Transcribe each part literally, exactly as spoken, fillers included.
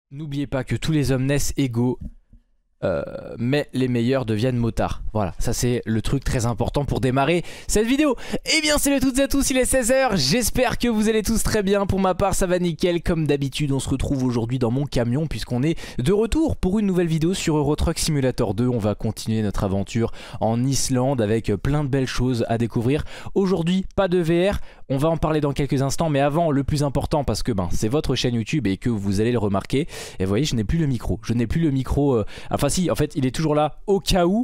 N'oubliez pas que tous les hommes naissent égaux, euh, mais les meilleurs deviennent motards. Voilà, ça c'est le truc très important pour démarrer cette vidéo. Eh bien salut à toutes et à tous, il est seize heures, j'espère que vous allez tous très bien. Pour ma part ça va nickel, comme d'habitude on se retrouve aujourd'hui dans mon camion puisqu'on est de retour pour une nouvelle vidéo sur Euro Truck Simulator deux. On va continuer notre aventure en Islande avec plein de belles choses à découvrir. Aujourd'hui pas de V R, on va en parler dans quelques instants, mais avant le plus important parce que ben, c'est votre chaîne YouTube et que vous allez le remarquer. Et vous voyez, je n'ai plus le micro, je n'ai plus le micro, euh, enfin si, en fait il est toujours là au cas où,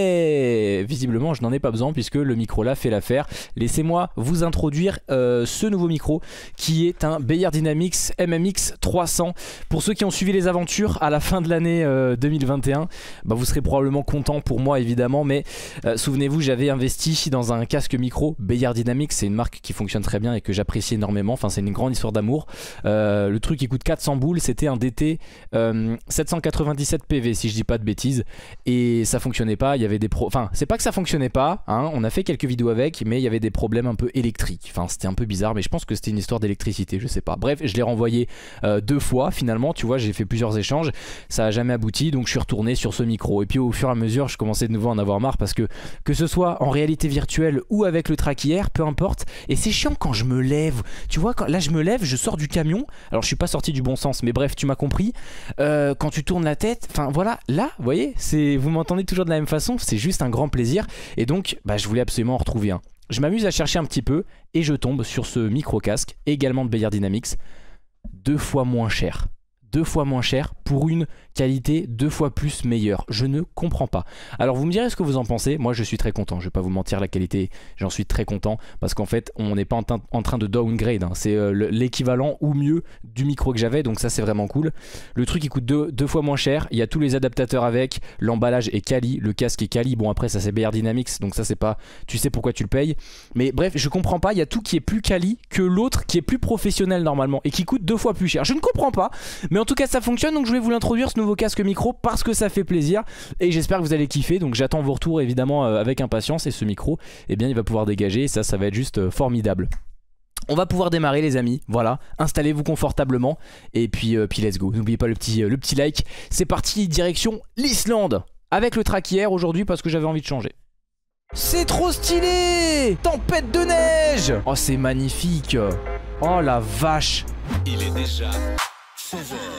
mais visiblement je n'en ai pas besoin puisque le micro là fait l'affaire. Laissez-moi vous introduire euh, ce nouveau micro qui est un Beyerdynamics M M X trois cents. Pour ceux qui ont suivi les aventures à la fin de l'année euh, deux mille vingt et un, bah, vous serez probablement content pour moi évidemment, mais euh, souvenez-vous, j'avais investi dans un casque micro Beyerdynamics, c'est une marque qui fonctionne très bien et que j'apprécie énormément, enfin c'est une grande histoire d'amour. Euh, le truc il coûte quatre cents boules, c'était un D T euh, sept cent quatre-vingt-dix-sept P V si je dis pas de bêtises, et ça fonctionnait pas, il y avait des pro... enfin c'est pas que ça fonctionnait pas, hein, on a fait quelques vidéos avec, mais il y avait des problèmes un peu électriques, enfin c'était un peu bizarre, mais je pense que c'était une histoire d'électricité, je sais pas. Bref, je l'ai renvoyé euh, deux fois finalement, tu vois, j'ai fait plusieurs échanges, ça a jamais abouti, donc je suis retourné sur ce micro, et puis au fur et à mesure je commençais de nouveau à en avoir marre parce que que ce soit en réalité virtuelle ou avec le traquier, peu importe, et c'est chiant quand je me lève, tu vois, quand, là je me lève, je sors du camion, alors je suis pas sorti du bon sens, mais bref tu m'as compris, euh, quand tu tournes la tête, enfin voilà, là vous voyez, c'est, vous m'entendez toujours de la même façon, c'est juste un grand plaisir, et donc bah, je voulais absolument en retrouver un. Je m'amuse à chercher un petit peu et je tombe sur ce micro casque, également de Beyerdynamics, deux fois moins cher. Deux fois moins cher pour une qualité deux fois plus meilleure. Je ne comprends pas. Alors vous me direz ce que vous en pensez. Moi je suis très content, je vais pas vous mentir, la qualité j'en suis très content parce qu'en fait on n'est pas en, en train de downgrade, hein. C'est euh, l'équivalent ou mieux du micro que j'avais, donc ça c'est vraiment cool. Le truc il coûte deux, deux fois moins cher, il y a tous les adaptateurs avec, l'emballage est quali, le casque est quali, bon après ça c'est Beyerdynamics donc ça c'est pas, tu sais pourquoi tu le payes, mais bref je comprends pas, il y a tout qui est plus quali que l'autre qui est plus professionnel normalement et qui coûte deux fois plus cher. Je ne comprends pas, mais en tout cas ça fonctionne, donc je vais vous l'introduire ce nouveau casque micro parce que ça fait plaisir et j'espère que vous allez kiffer, donc j'attends vos retours évidemment euh, avec impatience, et ce micro eh bien il va pouvoir dégager et ça ça va être juste euh, formidable. On va pouvoir démarrer les amis, voilà, installez-vous confortablement et puis, euh, puis let's go. N'oubliez pas le petit, euh, le petit like. C'est parti, direction l'Islande avec le traquier aujourd'hui parce que j'avais envie de changer. C'est trop stylé! Tempête de neige! Oh c'est magnifique! Oh la vache! Il est déjà seize heures.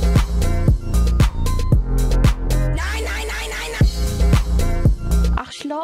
Arschloch.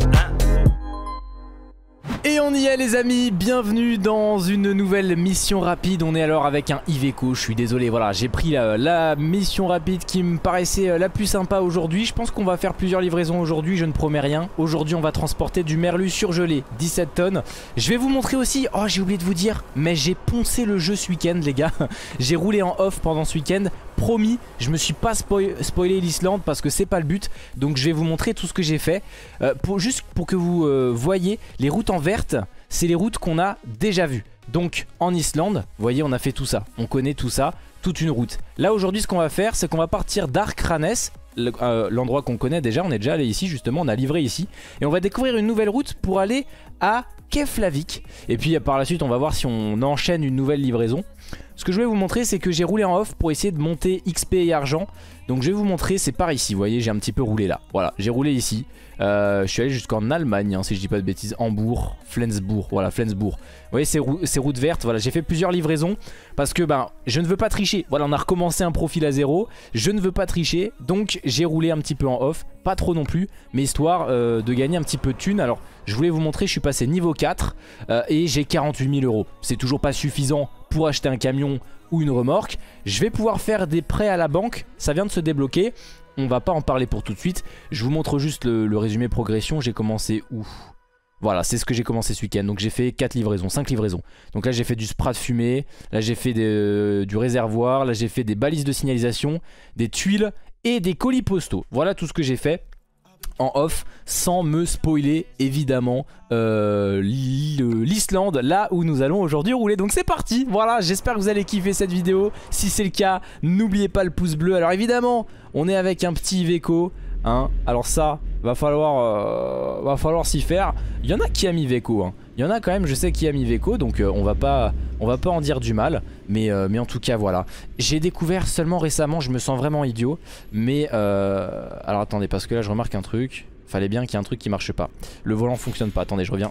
Et on y est les amis, bienvenue dans une nouvelle mission rapide. On est alors avec un Iveco, je suis désolé, voilà, j'ai pris la, la mission rapide qui me paraissait la plus sympa aujourd'hui. Je pense qu'on va faire plusieurs livraisons aujourd'hui, je ne promets rien. Aujourd'hui on va transporter du merlu surgelé, dix-sept tonnes. Je vais vous montrer aussi, oh j'ai oublié de vous dire, mais j'ai poncé le jeu ce week-end les gars. J'ai roulé en off pendant ce week-end, promis, je me suis pas spoil spoilé l'Islande parce que c'est pas le but. Donc je vais vous montrer tout ce que j'ai fait, euh, pour, juste pour que vous euh, voyez les routes en vert. C'est les routes qu'on a déjà vues. Donc en Islande, vous voyez on a fait tout ça, on connaît tout ça, toute une route. Là aujourd'hui ce qu'on va faire c'est qu'on va partir d'Arkranes, l'endroit qu'on connaît déjà, on est déjà allé ici justement, on a livré ici, et on va découvrir une nouvelle route pour aller à Keflavik. Et puis par la suite on va voir si on enchaîne une nouvelle livraison. Ce que je voulais vous montrer c'est que j'ai roulé en off pour essayer de monter X P et argent. Donc je vais vous montrer, c'est par ici, vous voyez j'ai un petit peu roulé là. Voilà, j'ai roulé ici, euh, je suis allé jusqu'en Allemagne hein, si je dis pas de bêtises, Hambourg, Flensbourg, voilà Flensbourg. Vous voyez ces, rou ces routes vertes, voilà j'ai fait plusieurs livraisons parce que ben je ne veux pas tricher. Voilà on a recommencé un profil à zéro, je ne veux pas tricher, donc j'ai roulé un petit peu en off, pas trop non plus, mais histoire euh, de gagner un petit peu de thunes. Alors je voulais vous montrer, je suis passé niveau quatre euh, et j'ai quarante-huit mille euros. C'est toujours pas suffisant pour acheter un camion ou une remorque. Je vais pouvoir faire des prêts à la banque, ça vient de se débloquer. On va pas en parler pour tout de suite. Je vous montre juste le, le résumé progression. J'ai commencé où? Voilà, c'est ce que j'ai commencé ce week-end. Donc j'ai fait quatre livraisons, cinq livraisons. Donc là j'ai fait du spray de fumée, là j'ai fait des, euh, du réservoir, là j'ai fait des balises de signalisation, des tuiles et des colis postaux. Voilà tout ce que j'ai fait en off sans me spoiler évidemment euh, l'Islande, là où nous allons aujourd'hui rouler. Donc c'est parti, voilà, j'espère que vous allez kiffer cette vidéo. Si c'est le cas, n'oubliez pas le pouce bleu. Alors évidemment on est avec un petit Iveco, hein. Alors ça, va falloir, euh, va falloir s'y faire. Il y en a qui a mis Veco, hein. Il y en a quand même, je sais qui a mis Veco, donc euh, on va pas, on va pas en dire du mal. Mais, euh, mais en tout cas, voilà. J'ai découvert seulement récemment, je me sens vraiment idiot. Mais euh, alors attendez, parce que là je remarque un truc. Fallait bien qu'il y ait un truc qui marche pas. Le volant fonctionne pas. Attendez, je reviens.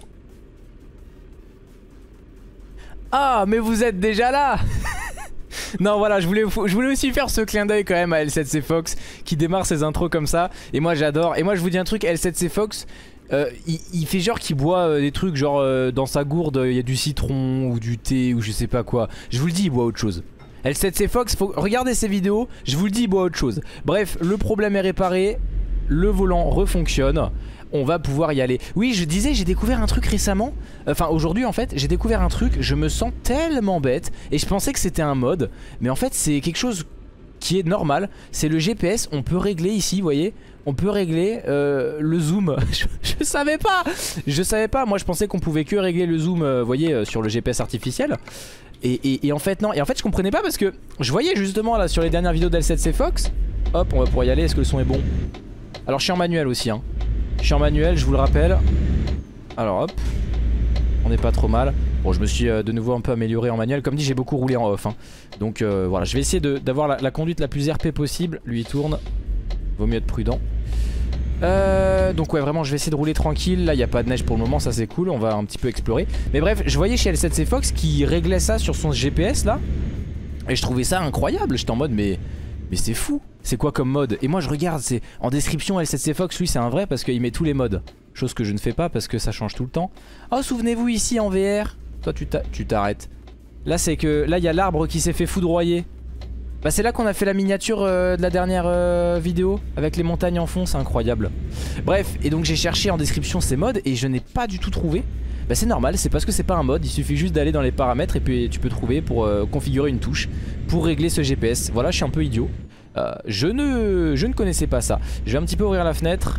Ah, mais vous êtes déjà là. Non, voilà, je voulais, je voulais aussi faire ce clin d'œil quand même à L sept C Fox qui démarre ses intros comme ça. Et moi j'adore. Et moi je vous dis un truc, L sept C Fox, euh, il, il fait genre qu'il boit euh, des trucs genre euh, dans sa gourde il y a du citron ou du thé ou je sais pas quoi. Je vous le dis, il boit autre chose. L sept C Fox, faut regarder ses vidéos, je vous le dis, il boit autre chose. Bref, le problème est réparé, le volant refonctionne. On va pouvoir y aller. Oui, je disais, j'ai découvert un truc récemment. Enfin, aujourd'hui en fait, j'ai découvert un truc. Je me sens tellement bête. Et je pensais que c'était un mode. Mais en fait, c'est quelque chose qui est normal. C'est le G P S. On peut régler ici, vous voyez. On peut régler euh, le zoom. je, je savais pas. Je savais pas. Moi, je pensais qu'on pouvait que régler le zoom, euh, vous voyez, euh, sur le G P S artificiel. Et, et, et en fait, non. Et en fait, je comprenais pas parce que je voyais justement là sur les dernières vidéos d'L sept C Fox. Hop, on va pouvoir y aller. Est-ce que le son est bon? Alors, je suis en manuel aussi, hein. Je suis en manuel, je vous le rappelle. Alors hop, on n'est pas trop mal. Bon, je me suis euh, de nouveau un peu amélioré en manuel. Comme dit, j'ai beaucoup roulé en off, hein. Donc euh, voilà, je vais essayer d'avoir la, la conduite la plus R P possible. Lui il tourne, vaut mieux être prudent. euh, Donc ouais, vraiment je vais essayer de rouler tranquille. Là il n'y a pas de neige pour le moment, ça c'est cool. On va un petit peu explorer. Mais bref, je voyais chez L sept C Fox qui réglait ça sur son G P S là. Et je trouvais ça incroyable. J'étais en mode mais... Mais c'est fou, c'est quoi comme mode? Et moi je regarde, c'est en description L sept C Fox, lui c'est un vrai parce qu'il met tous les modes. Chose que je ne fais pas parce que ça change tout le temps. Oh, souvenez-vous ici en V R. Toi tu t'arrêtes. Là c'est que, là il y a l'arbre qui s'est fait foudroyer. Bah c'est là qu'on a fait la miniature euh, de la dernière euh, vidéo. Avec les montagnes en fond, c'est incroyable. Bref, et donc j'ai cherché en description ces modes et je n'ai pas du tout trouvé. Bah c'est normal, c'est parce que c'est pas un mode, il suffit juste d'aller dans les paramètres et puis tu peux trouver pour euh, configurer une touche pour régler ce G P S. Voilà, je suis un peu idiot. Euh, je, ne, je ne connaissais pas ça. Je vais un petit peu ouvrir la fenêtre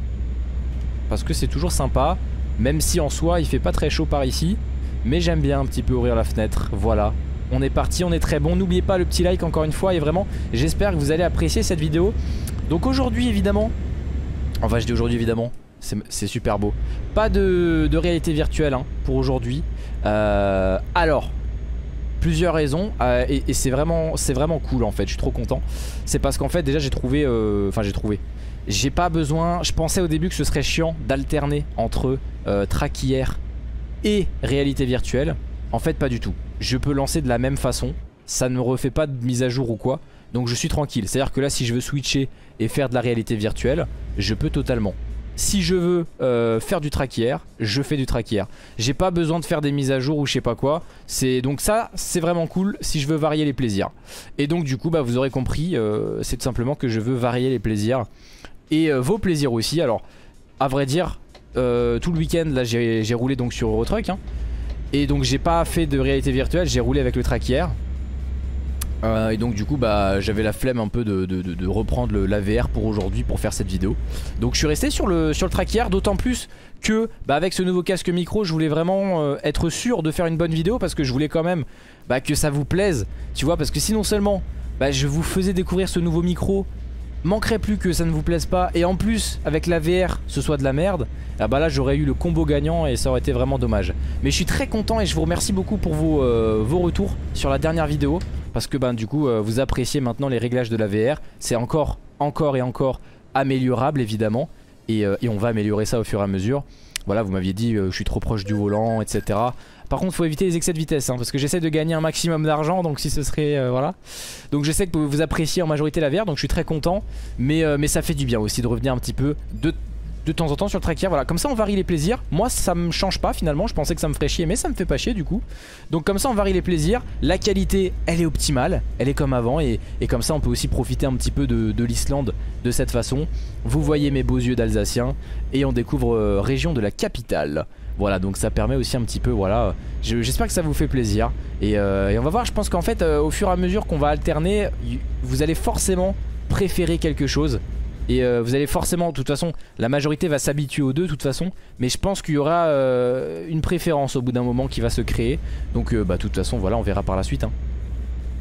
parce que c'est toujours sympa. Même si en soi il fait pas très chaud par ici. Mais j'aime bien un petit peu ouvrir la fenêtre. Voilà, on est parti, on est très bon. N'oubliez pas le petit like encore une fois. Et vraiment j'espère que vous allez apprécier cette vidéo. Donc aujourd'hui évidemment, enfin je dis aujourd'hui évidemment, c'est super beau. Pas de, de réalité virtuelle hein, pour aujourd'hui. euh, Alors plusieurs raisons euh, et, et c'est vraiment, c'est vraiment cool en fait. Je suis trop content. C'est parce qu'en fait déjà j'ai trouvé, enfin euh, j'ai trouvé j'ai pas besoin, je pensais au début que ce serait chiant d'alterner entre euh, track I R et réalité virtuelle. En fait pas du tout. Je peux lancer de la même façon. Ça ne me refait pas de mise à jour ou quoi. Donc je suis tranquille. C'est à dire que là si je veux switcher et faire de la réalité virtuelle, je peux totalement. Si je veux euh, faire du track I R, je fais du track I R. J'ai pas besoin de faire des mises à jour ou je sais pas quoi. Donc ça c'est vraiment cool si je veux varier les plaisirs. Et donc du coup bah, vous aurez compris, euh, c'est tout simplement que je veux varier les plaisirs. Et euh, vos plaisirs aussi. Alors à vrai dire euh, tout le week-end là j'ai roulé donc sur Eurotruck hein. Et donc j'ai pas fait de réalité virtuelle, j'ai roulé avec le track I R. Euh, et donc du coup bah j'avais la flemme un peu de, de, de, de reprendre le, la V R pour aujourd'hui pour faire cette vidéo. Donc je suis resté sur le, sur le track I R, d'autant plus que bah, avec ce nouveau casque micro je voulais vraiment euh, être sûr de faire une bonne vidéo. Parce que je voulais quand même bah, que ça vous plaise. Tu vois, parce que sinon seulement bah, je vous faisais découvrir ce nouveau micro, manquerait plus que ça ne vous plaise pas. Et en plus avec la V R ce soit de la merde. Ah bah là j'aurais eu le combo gagnant et ça aurait été vraiment dommage. Mais je suis très content et je vous remercie beaucoup pour vos, euh, vos retours sur la dernière vidéo. Parce que ben, du coup euh, vous appréciez maintenant les réglages de la V R. C'est encore, encore et encore améliorable évidemment. Et, euh, et on va améliorer ça au fur et à mesure. Voilà, vous m'aviez dit euh, je suis trop proche du volant, et cetera. Par contre faut éviter les excès de vitesse hein, parce que j'essaie de gagner un maximum d'argent. Donc si ce serait euh, voilà. Donc je sais que vous appréciez en majorité la V R. Donc je suis très content. Mais, euh, mais ça fait du bien aussi de revenir un petit peu de de temps en temps sur le track I R. Voilà, comme ça on varie les plaisirs. Moi ça me change pas finalement. Je pensais que ça me ferait chier mais ça me fait pas chier du coup. Donc comme ça on varie les plaisirs. La qualité elle est optimale, elle est comme avant. Et, et comme ça on peut aussi profiter un petit peu de, de l'Islande de cette façon. Vous voyez mes beaux yeux d'Alsacien. Et on découvre euh, région de la capitale. Voilà, donc ça permet aussi un petit peu, voilà. J'espère que ça vous fait plaisir. Et, euh, et on va voir, je pense qu'en fait euh, au fur et à mesure qu'on va alterner, vous allez forcément préférer quelque chose. Et euh, vous allez forcément, de toute façon, la majorité va s'habituer aux deux de toute façon. Mais je pense qu'il y aura euh, une préférence au bout d'un moment qui va se créer. Donc euh, bah de toute façon voilà, on verra par la suite hein.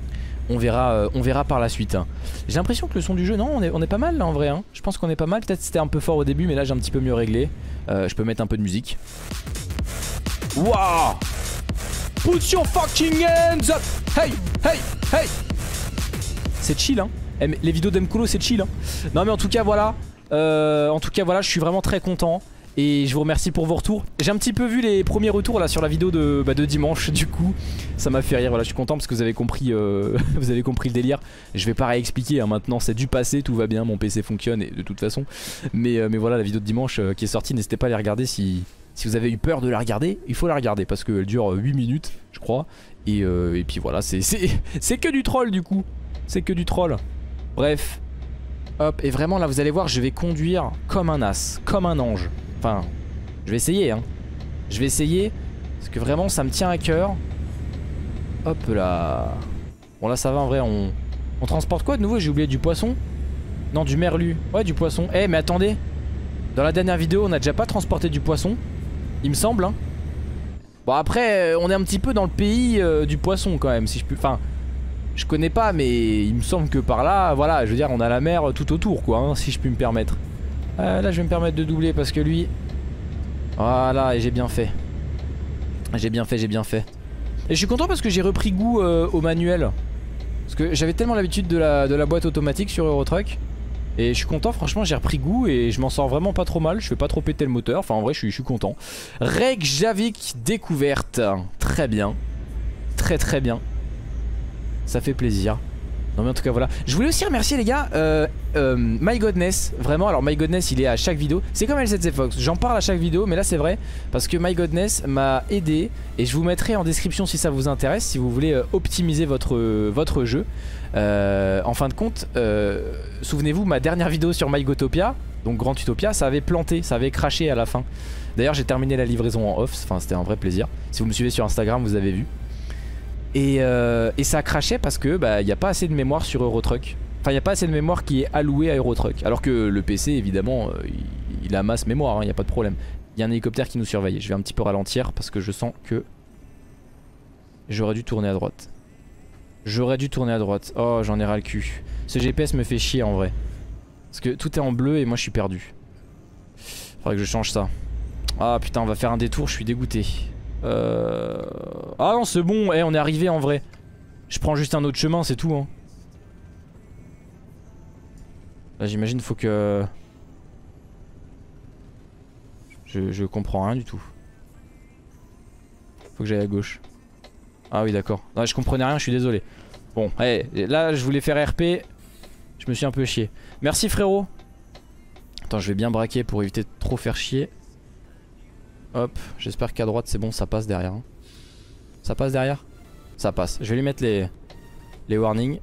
On verra, euh, on verra par la suite. J'ai l'impression que le son du jeu, non, on est, on est pas mal là en vrai. Hein. Je pense qu'on est pas mal. Peut-être c'était un peu fort au début, mais là j'ai un petit peu mieux réglé. Euh, je peux mettre un peu de musique. Waouh! Put your fucking hands up! Hey, hey, hey! C'est chill, hein. Les vidéos d'Mkolo, c'est chill, hein. Non, mais en tout cas, voilà. Euh, en tout cas, voilà, je suis vraiment très content. Et je vous remercie pour vos retours. J'ai un petit peu vu les premiers retours là sur la vidéo de, bah, de dimanche. Du coup ça m'a fait rire, voilà, je suis content parce que vous avez compris euh, vous avez compris le délire. Je vais pas réexpliquer hein, maintenant, c'est du passé, tout va bien, mon P C fonctionne et de toute façon. Mais, euh, mais voilà, la vidéo de dimanche euh, qui est sortie, n'hésitez pas à la regarder si, si vous avez eu peur de la regarder. Il faut la regarder parce qu'elle dure huit minutes je crois. Et, euh, et puis voilà, c'est que du troll du coup. C'est que du troll. Bref. Hop, et vraiment là vous allez voir, je vais conduire comme un as, comme un ange. Enfin, je vais essayer hein. Je vais essayer parce que vraiment ça me tient à cœur. Hop là. Bon là ça va en vrai, on, on transporte quoi de nouveau? J'ai oublié du poisson. Non, du merlu. Ouais, du poisson. Eh mais attendez, dans la dernière vidéo on a déjà pas transporté du poisson, il me semble hein. Bon après on est un petit peu dans le pays euh, du poisson quand même, si je puis... Enfin, je connais pas mais il me semble que par là, voilà, je veux dire on a la mer tout autour quoi hein, si je puis me permettre. Euh, là je vais me permettre de doubler parce que lui... Voilà, et j'ai bien fait. J'ai bien fait, j'ai bien fait. Et je suis content parce que j'ai repris goût euh, au manuel. Parce que j'avais tellement l'habitude de la, de la boîte automatique sur Eurotruck. Et je suis content, franchement j'ai repris goût et je m'en sors vraiment pas trop mal. Je fais pas trop péter le moteur, enfin en vrai je suis, je suis content. Reykjavik découverte. Très bien. Très très bien. Ça fait plaisir. Non mais en tout cas voilà. Je voulais aussi remercier les gars euh, euh, MyGodness. Vraiment, alors MyGodness il est à chaque vidéo. C'est comme L sept C Fox, j'en parle à chaque vidéo. Mais là c'est vrai parce que MyGodness m'a aidé. Et je vous mettrai en description si ça vous intéresse, si vous voulez euh, optimiser votre, euh, votre jeu. euh, En fin de compte euh, souvenez-vous ma dernière vidéo sur MyGotopia, donc Grand Utopia, ça avait planté, ça avait craché à la fin. D'ailleurs j'ai terminé la livraison en off. Enfin c'était un vrai plaisir. Si vous me suivez sur Instagram vous avez vu. Et, euh, et ça crachait parce que bah, y a pas assez de mémoire sur Eurotruck. Enfin il n'y a pas assez de mémoire qui est allouée à Eurotruck. Alors que le P C évidemment euh, il, il a masse mémoire, il hein, n'y a pas de problème. Il y a un hélicoptère qui nous surveille. Je vais un petit peu ralentir parce que je sens que j'aurais dû tourner à droite. J'aurais dû tourner à droite. Oh j'en ai ras le cul. Ce G P S me fait chier en vrai. Parce que tout est en bleu et moi je suis perdu. Faudrait que je change ça. Ah putain on va faire un détour, je suis dégoûté. Euh... Ah non c'est bon, eh, on est arrivé en vrai. Je prends juste un autre chemin c'est tout hein. Là j'imagine faut que... Je, je comprends rien du tout. Faut que j'aille à gauche. Ah oui d'accord, non, je comprenais rien, je suis désolé. Bon, hey, là je voulais faire R P. Je me suis un peu chié. Merci frérot. Attends je vais bien braquer pour éviter de trop faire chier. Hop, j'espère qu'à droite c'est bon, ça passe derrière hein. Ça passe derrière? Ça passe, je vais lui mettre les, les warnings.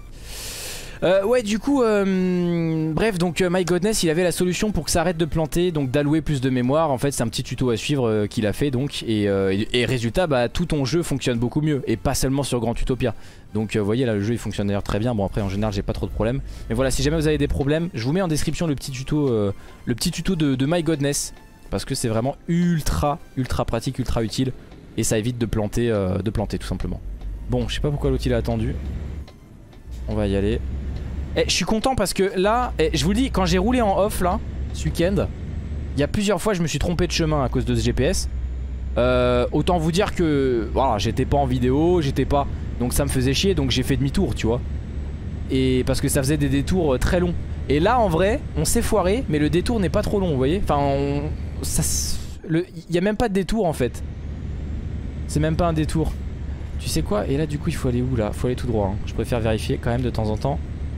euh, Ouais du coup euh, bref donc euh, MyGodness il avait la solution pour que ça arrête de planter. Donc d'allouer plus de mémoire. En fait c'est un petit tuto à suivre euh, qu'il a fait donc. Et, euh, et, et résultat bah tout ton jeu fonctionne beaucoup mieux. Et pas seulement sur Grand Utopia. Donc euh, vous voyez là le jeu il fonctionne d'ailleurs très bien. Bon après en général j'ai pas trop de problèmes. Mais voilà si jamais vous avez des problèmes, je vous mets en description le petit tuto euh, Le petit tuto de, de MyGodness. Parce que c'est vraiment ultra ultra pratique, ultra utile. Et ça évite de planter, euh, de planter tout simplement. Bon je sais pas pourquoi l'autre il a attendu. On va y aller. Eh, je suis content parce que là eh, je vous le dis, quand j'ai roulé en off là ce week-end, il y a plusieurs fois je me suis trompé de chemin à cause de ce G P S. euh, Autant vous dire que voilà, j'étais pas en vidéo, j'étais pas... Donc ça me faisait chier, donc j'ai fait demi-tour tu vois. Et parce que ça faisait des détours très longs. Et là en vrai on s'est foiré, mais le détour n'est pas trop long vous voyez. Enfin on... il n'y a même pas de détour en fait. C'est même pas un détour. Tu sais quoi? Et là du coup il faut aller où là? Faut aller tout droit hein. Je préfère vérifier quand même de temps en temps.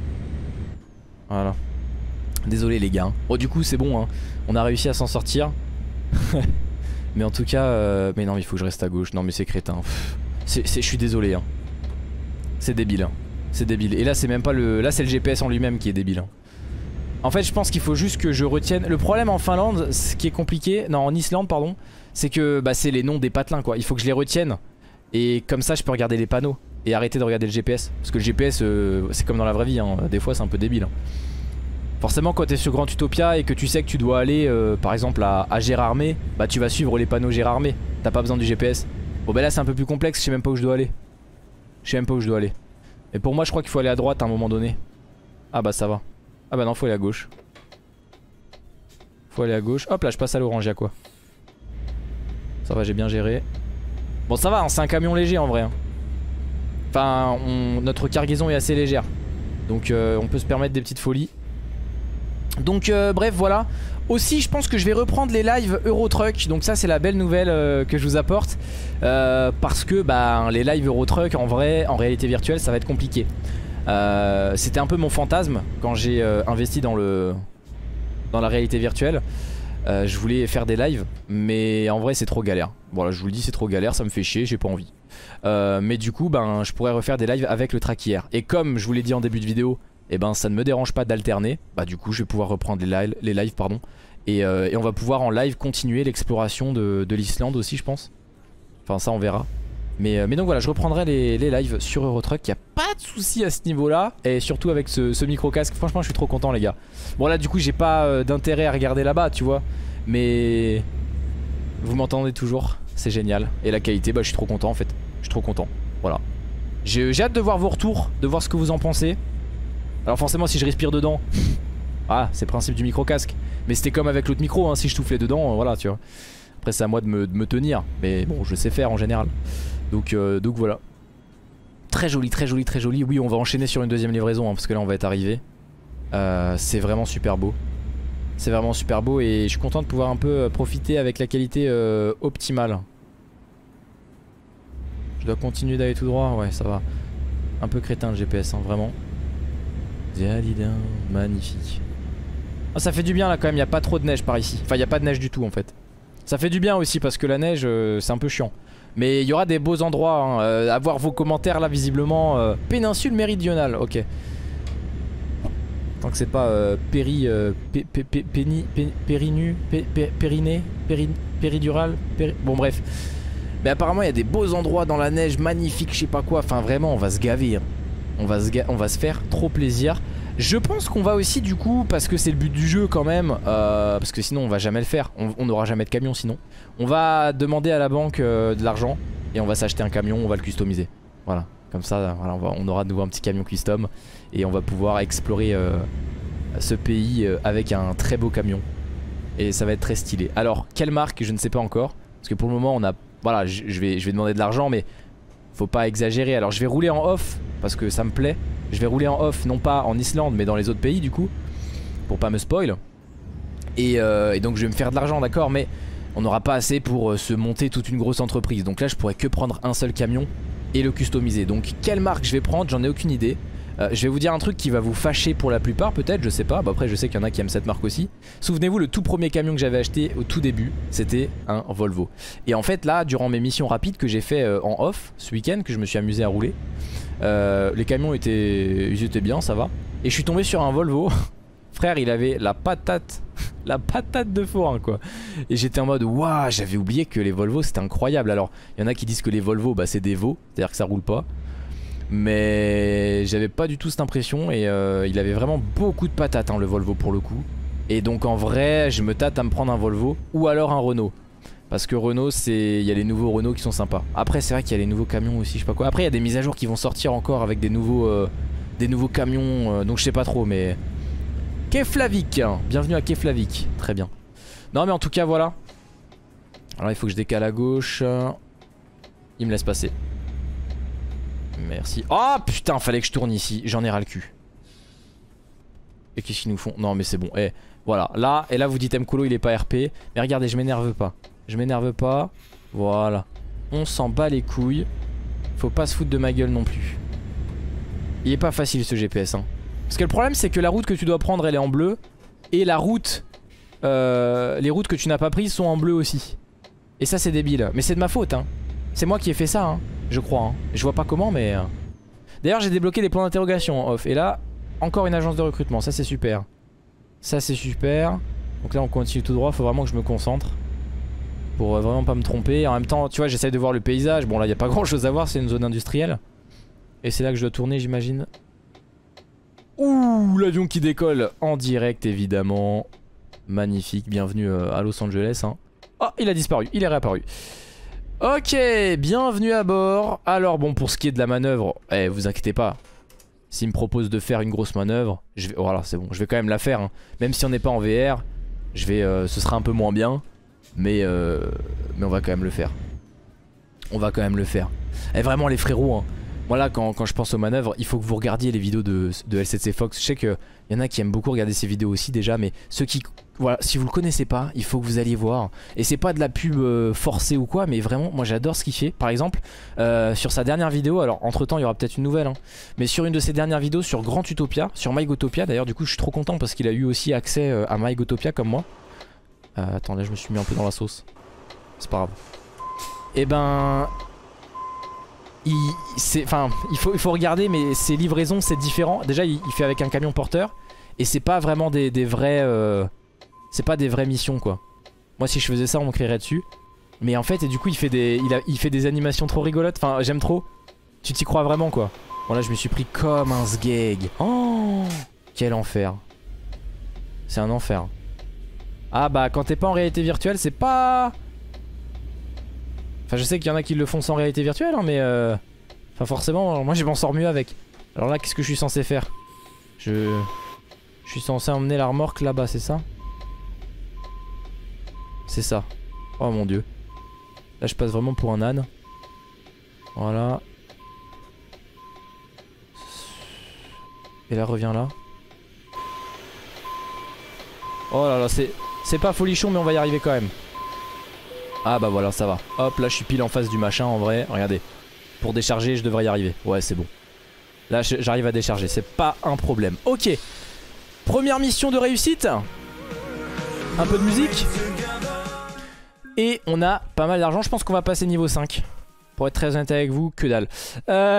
Voilà. Désolé les gars hein. Bon du coup c'est bon hein. On a réussi à s'en sortir. Mais en tout cas euh... mais non il faut que je reste à gauche. Non mais c'est crétin. Je suis désolé hein. C'est débile hein. C'est débile. Et là c'est même pas le... Là c'est le G P S en lui-même qui est débile hein. En fait je pense qu'il faut juste que je retienne. Le problème en Finlande, ce qui est compliqué, non en Islande pardon, c'est que bah, c'est les noms des patelins quoi. Il faut que je les retienne. Et comme ça je peux regarder les panneaux et arrêter de regarder le G P S. Parce que le G P S euh, c'est comme dans la vraie vie hein. Des fois c'est un peu débile hein. Forcément quand t'es sur Grand Utopia et que tu sais que tu dois aller euh, par exemple à, à Gérardmer, bah tu vas suivre les panneaux Gérardmer. T'as pas besoin du G P S. Bon bah là c'est un peu plus complexe, je sais même pas où je dois aller. Je sais même pas où je dois aller. Et pour moi je crois qu'il faut aller à droite à un moment donné. Ah bah ça va. Ah bah non, faut aller à gauche. Faut aller à gauche. Hop là, je passe à l'orange, y'a quoi? Ça va, j'ai bien géré. Bon ça va, hein, c'est un camion léger en vrai. Hein. Enfin, on... notre cargaison est assez légère. Donc euh, on peut se permettre des petites folies. Donc euh, bref, voilà. Aussi, je pense que je vais reprendre les lives Euro Truck. Donc ça, c'est la belle nouvelle euh, que je vous apporte. Euh, parce que bah, les lives Euro Truck, en vrai, en réalité virtuelle, ça va être compliqué. Euh, C'était un peu mon fantasme quand j'ai euh, investi dans, le... dans la réalité virtuelle. Euh, je voulais faire des lives, mais en vrai c'est trop galère. Voilà, je vous le dis, c'est trop galère, ça me fait chier, j'ai pas envie. Euh, mais du coup, ben, je pourrais refaire des lives avec le track-hier. Et comme je vous l'ai dit en début de vidéo, et eh ben ça ne me dérange pas d'alterner. Bah du coup, je vais pouvoir reprendre les lives, les lives pardon. Et, euh, et on va pouvoir en live continuer l'exploration de, de l'Islande aussi, je pense. Enfin, ça on verra. Mais, euh, mais donc voilà, je reprendrai les, les lives sur Eurotruck. Il n'y a pas de souci à ce niveau-là. Et surtout avec ce, ce micro-casque. Franchement, je suis trop content, les gars. Bon, là, du coup, j'ai pas euh, d'intérêt à regarder là-bas, tu vois. Mais vous m'entendez toujours. C'est génial. Et la qualité, bah, je suis trop content en fait. Je suis trop content. Voilà. J'ai hâte de voir vos retours, de voir ce que vous en pensez. Alors, forcément, si je respire dedans. Ah, c'est le principe du micro-casque. Mais c'était comme avec l'autre micro, hein. Si je soufflais dedans, euh, voilà, tu vois. Après, c'est à moi de me, de me tenir. Mais bon, je sais faire en général. Donc, euh, donc voilà. Très joli, très joli, très joli. Oui, on va enchaîner sur une deuxième livraison, hein, parce que là on va être arrivé. euh, C'est vraiment super beau. C'est vraiment super beau et je suis content de pouvoir un peu profiter avec la qualité euh, optimale. Je dois continuer d'aller tout droit. Ouais, ça va. Un peu crétin le G P S, hein, vraiment. Magnifique. Ah, ça fait du bien là quand même, il n'y a pas trop de neige par ici. Enfin, il n'y a pas de neige du tout en fait. Ça fait du bien aussi parce que la neige euh, c'est un peu chiant. Mais il y aura des beaux endroits, hein. euh, à voir vos commentaires là visiblement. euh, Péninsule méridionale, ok. Tant que c'est pas euh, péri, euh, pé, pé, pé, péni, pé, périnu, pé, pé, périné, péri, péridural, péri... Bon bref. Mais apparemment il y a des beaux endroits dans la neige, magnifiques, je sais pas quoi. Enfin vraiment on va se gaver, hein. on, va se ga... on va se faire trop plaisir. Je pense qu'on va aussi du coup, parce que c'est le but du jeu quand même, euh, parce que sinon on va jamais le faire, on n'aura jamais de camion sinon. On va demander à la banque euh, de l'argent et on va s'acheter un camion, on va le customiser. Voilà, comme ça voilà, on, va, on aura de nouveau un petit camion custom et on va pouvoir explorer euh, ce pays euh, avec un très beau camion. Et ça va être très stylé. Alors, quelle marque, je ne sais pas encore, parce que pour le moment on a... Voilà, je, je, vais, je vais demander de l'argent mais faut pas exagérer. Alors je vais rouler en off parce que ça me plaît. Je vais rouler en off, non pas en Islande mais dans les autres pays du coup, pour pas me spoil. Et, euh, et donc je vais me faire de l'argent, d'accord, mais on n'aura pas assez pour euh, se monter toute une grosse entreprise. Donc là je pourrais que prendre un seul camion et le customiser. Donc quelle marque je vais prendre, j'en ai aucune idée. euh, Je vais vous dire un truc qui va vous fâcher pour la plupart peut-être, je sais pas. Bah après je sais qu'il y en a qui aiment cette marque aussi. Souvenez-vous, le tout premier camion que j'avais acheté au tout début, c'était un Volvo. Et en fait là, durant mes missions rapides que j'ai fait euh, en off ce week-end, que je me suis amusé à rouler, Euh, les camions étaient, ils étaient bien, ça va. Et je suis tombé sur un Volvo. Frère, il avait la patate, la patate de forain quoi. Et j'étais en mode waouh, j'avais oublié que les Volvo c'était incroyable. Alors il y en a qui disent que les Volvo bah c'est des veaux, c'est à dire que ça roule pas. Mais j'avais pas du tout cette impression. Et euh, il avait vraiment beaucoup de patates, hein, le Volvo pour le coup. Et donc en vrai je me tâte à me prendre un Volvo ou alors un Renault. Parce que Renault, c'est, il y a les nouveaux Renault qui sont sympas. Après c'est vrai qu'il y a les nouveaux camions aussi, je sais pas quoi. Après il y a des mises à jour qui vont sortir encore avec des nouveaux euh, des nouveaux camions, euh, donc je sais pas trop. Mais Keflavik, hein. Bienvenue à Keflavik, très bien. Non mais en tout cas voilà. Alors il faut que je décale à gauche. Il me laisse passer. Merci. Oh putain, fallait que je tourne ici, j'en ai ras le cul. Et qu'est-ce qu'ils nous font? Non mais c'est bon, eh, voilà, là, et là vous dites Mkolo il est pas R P. Mais regardez, je m'énerve pas. Je m'énerve pas. Voilà. On s'en bat les couilles. Faut pas se foutre de ma gueule non plus. Il est pas facile ce G P S, hein. Parce que le problème c'est que la route que tu dois prendre elle est en bleu. Et la route euh, les routes que tu n'as pas prises sont en bleu aussi. Et ça c'est débile. Mais c'est de ma faute, hein. C'est moi qui ai fait ça, hein. Je crois, hein. Je vois pas comment mais euh... D'ailleurs j'ai débloqué des points d'interrogation en off. Et là, encore une agence de recrutement, ça c'est super. Ça c'est super. Donc là on continue tout droit, faut vraiment que je me concentre pour euh, vraiment pas me tromper. En même temps, tu vois, j'essaie de voir le paysage. Bon là il y a pas grand chose à voir, c'est une zone industrielle. Et c'est là que je dois tourner, j'imagine. Ouh, l'avion qui décolle en direct évidemment. Magnifique, bienvenue euh, à Los Angeles, hein. Oh, il a disparu, il est réapparu. Ok, bienvenue à bord. Alors bon, pour ce qui est de la manœuvre, eh, vous inquiétez pas, S'il me propose de faire une grosse manœuvre, je vais, voilà, c'est bon, je vais quand même la faire. Hein. Même si on n'est pas en V R, je vais, euh, ce sera un peu moins bien, mais, euh, mais on va quand même le faire. On va quand même le faire. Et vraiment les frérots, hein. Moi là quand, quand je pense aux manœuvres, il faut que vous regardiez les vidéos de, de L sept C Fox. Je sais qu'il y en a qui aiment beaucoup regarder ces vidéos aussi déjà, mais ceux qui... Voilà, si vous le connaissez pas, il faut que vous alliez voir. Et c'est pas de la pub euh, forcée ou quoi, mais vraiment, moi j'adore ce qu'il fait. Par exemple, euh, sur sa dernière vidéo, alors entre temps il y aura peut-être une nouvelle, hein, mais sur une de ses dernières vidéos sur Grand Utopia, sur MyGotopia, d'ailleurs du coup je suis trop content parce qu'il a eu aussi accès euh, à MyGotopia comme moi. Euh, attends, là je me suis mis un peu dans la sauce. C'est pas grave. Et ben... Il, enfin, il, faut, il faut regarder, mais ses livraisons c'est différent. Déjà il, il fait avec un camion porteur, et c'est pas vraiment des, des vrais... Euh, c'est pas des vraies missions quoi. Moi si je faisais ça on me crierait dessus. Mais en fait et du coup il fait des, il a, il fait des animations trop rigolotes. Enfin j'aime trop. Tu t'y crois vraiment quoi. Bon là je me suis pris comme un sgeg. Oh quel enfer. C'est un enfer. Ah bah quand t'es pas en réalité virtuelle c'est pas... Enfin je sais qu'il y en a qui le font sans réalité virtuelle hein, mais euh... Enfin forcément moi je m'en sors mieux avec. Alors là qu'est-ce que je suis censé faire? Je... Je suis censé emmener la remorque là-bas c'est ça? C'est ça. Oh mon dieu. Là je passe vraiment pour un âne. Voilà. Et là reviens là. Oh là là c'est... C'est pas folichon mais on va y arriver quand même. Ah bah voilà ça va. Hop là je suis pile en face du machin en vrai. Regardez. Pour décharger je devrais y arriver. Ouais c'est bon. Là j'arrive à décharger. C'est pas un problème. Ok. Première mission de réussite. Un peu de musique. Et on a pas mal d'argent. Je pense qu'on va passer niveau cinq. Pour être très honnête avec vous, que dalle. Euh...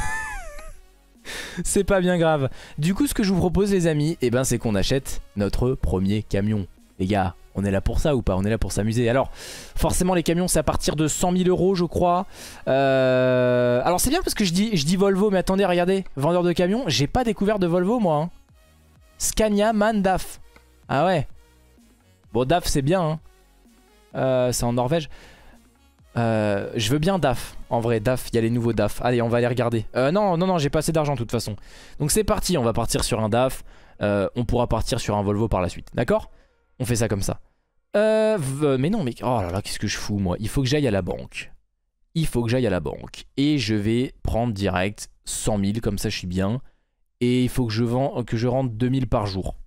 c'est pas bien grave. Du coup ce que je vous propose les amis, eh ben, c'est qu'on achète notre premier camion. Les gars, on est là pour ça ou pas? On est là pour s'amuser. Alors forcément les camions c'est à partir de cent mille euros je crois. euh... Alors c'est bien parce que je dis, je dis Volvo. Mais attendez regardez, vendeur de camions. J'ai pas découvert de Volvo moi hein. Scania, MAN, D A F. Ah ouais. Bon D A F c'est bien hein. Euh, c'est en Norvège. Euh, je veux bien D A F. En vrai, D A F, il y a les nouveaux D A F. Allez, on va aller regarder. Euh, non, non, non, j'ai pas assez d'argent de toute façon. Donc c'est parti, on va partir sur un D A F. Euh, on pourra partir sur un Volvo par la suite. D'accord? On fait ça comme ça. Euh, mais non, mais... Oh là là, qu'est-ce que je fous, moi? Il faut que j'aille à la banque. Il faut que j'aille à la banque. Et je vais prendre direct cent mille, comme ça je suis bien. Et il faut que je, vends, que je rentre deux mille par jour.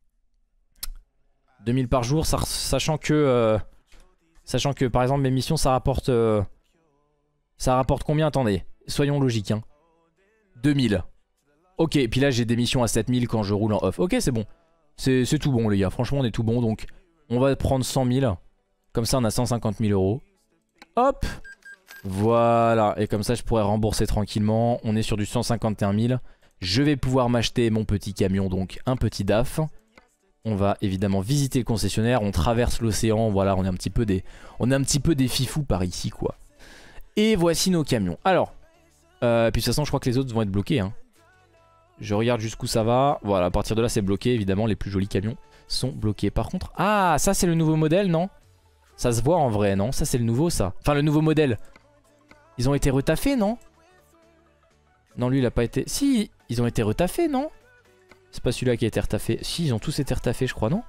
deux mille par jour, ça, sachant que... Euh, Sachant que par exemple mes missions ça rapporte euh, ça rapporte combien? Attendez, soyons logiques hein. deux mille. Ok, et puis là j'ai des missions à sept mille quand je roule en off. Ok c'est bon. C'est tout bon les gars, franchement on est tout bon. Donc on va prendre cent mille. Comme ça on a cent cinquante mille euros. Hop. Voilà, et comme ça je pourrais rembourser tranquillement. On est sur du cent cinquante et un mille. Je vais pouvoir m'acheter mon petit camion, donc un petit D A F. On va évidemment visiter le concessionnaire, on traverse l'océan, voilà, on est un petit peu des on est un petit peu des fifous par ici quoi. Et voici nos camions. Alors, euh, puis de toute façon je crois que les autres vont être bloqués hein. Je regarde jusqu'où ça va. Voilà, à partir de là c'est bloqué, évidemment les plus jolis camions sont bloqués. Par contre, ah ça c'est le nouveau modèle non? Ça se voit en vrai non? Ça c'est le nouveau ça. Enfin le nouveau modèle. Ils ont été retaffés non? Non lui il a pas été... Si, ils ont été retaffés non? C'est pas celui-là qui a été retaffé. Si, ils ont tous été retaffés, je crois, non?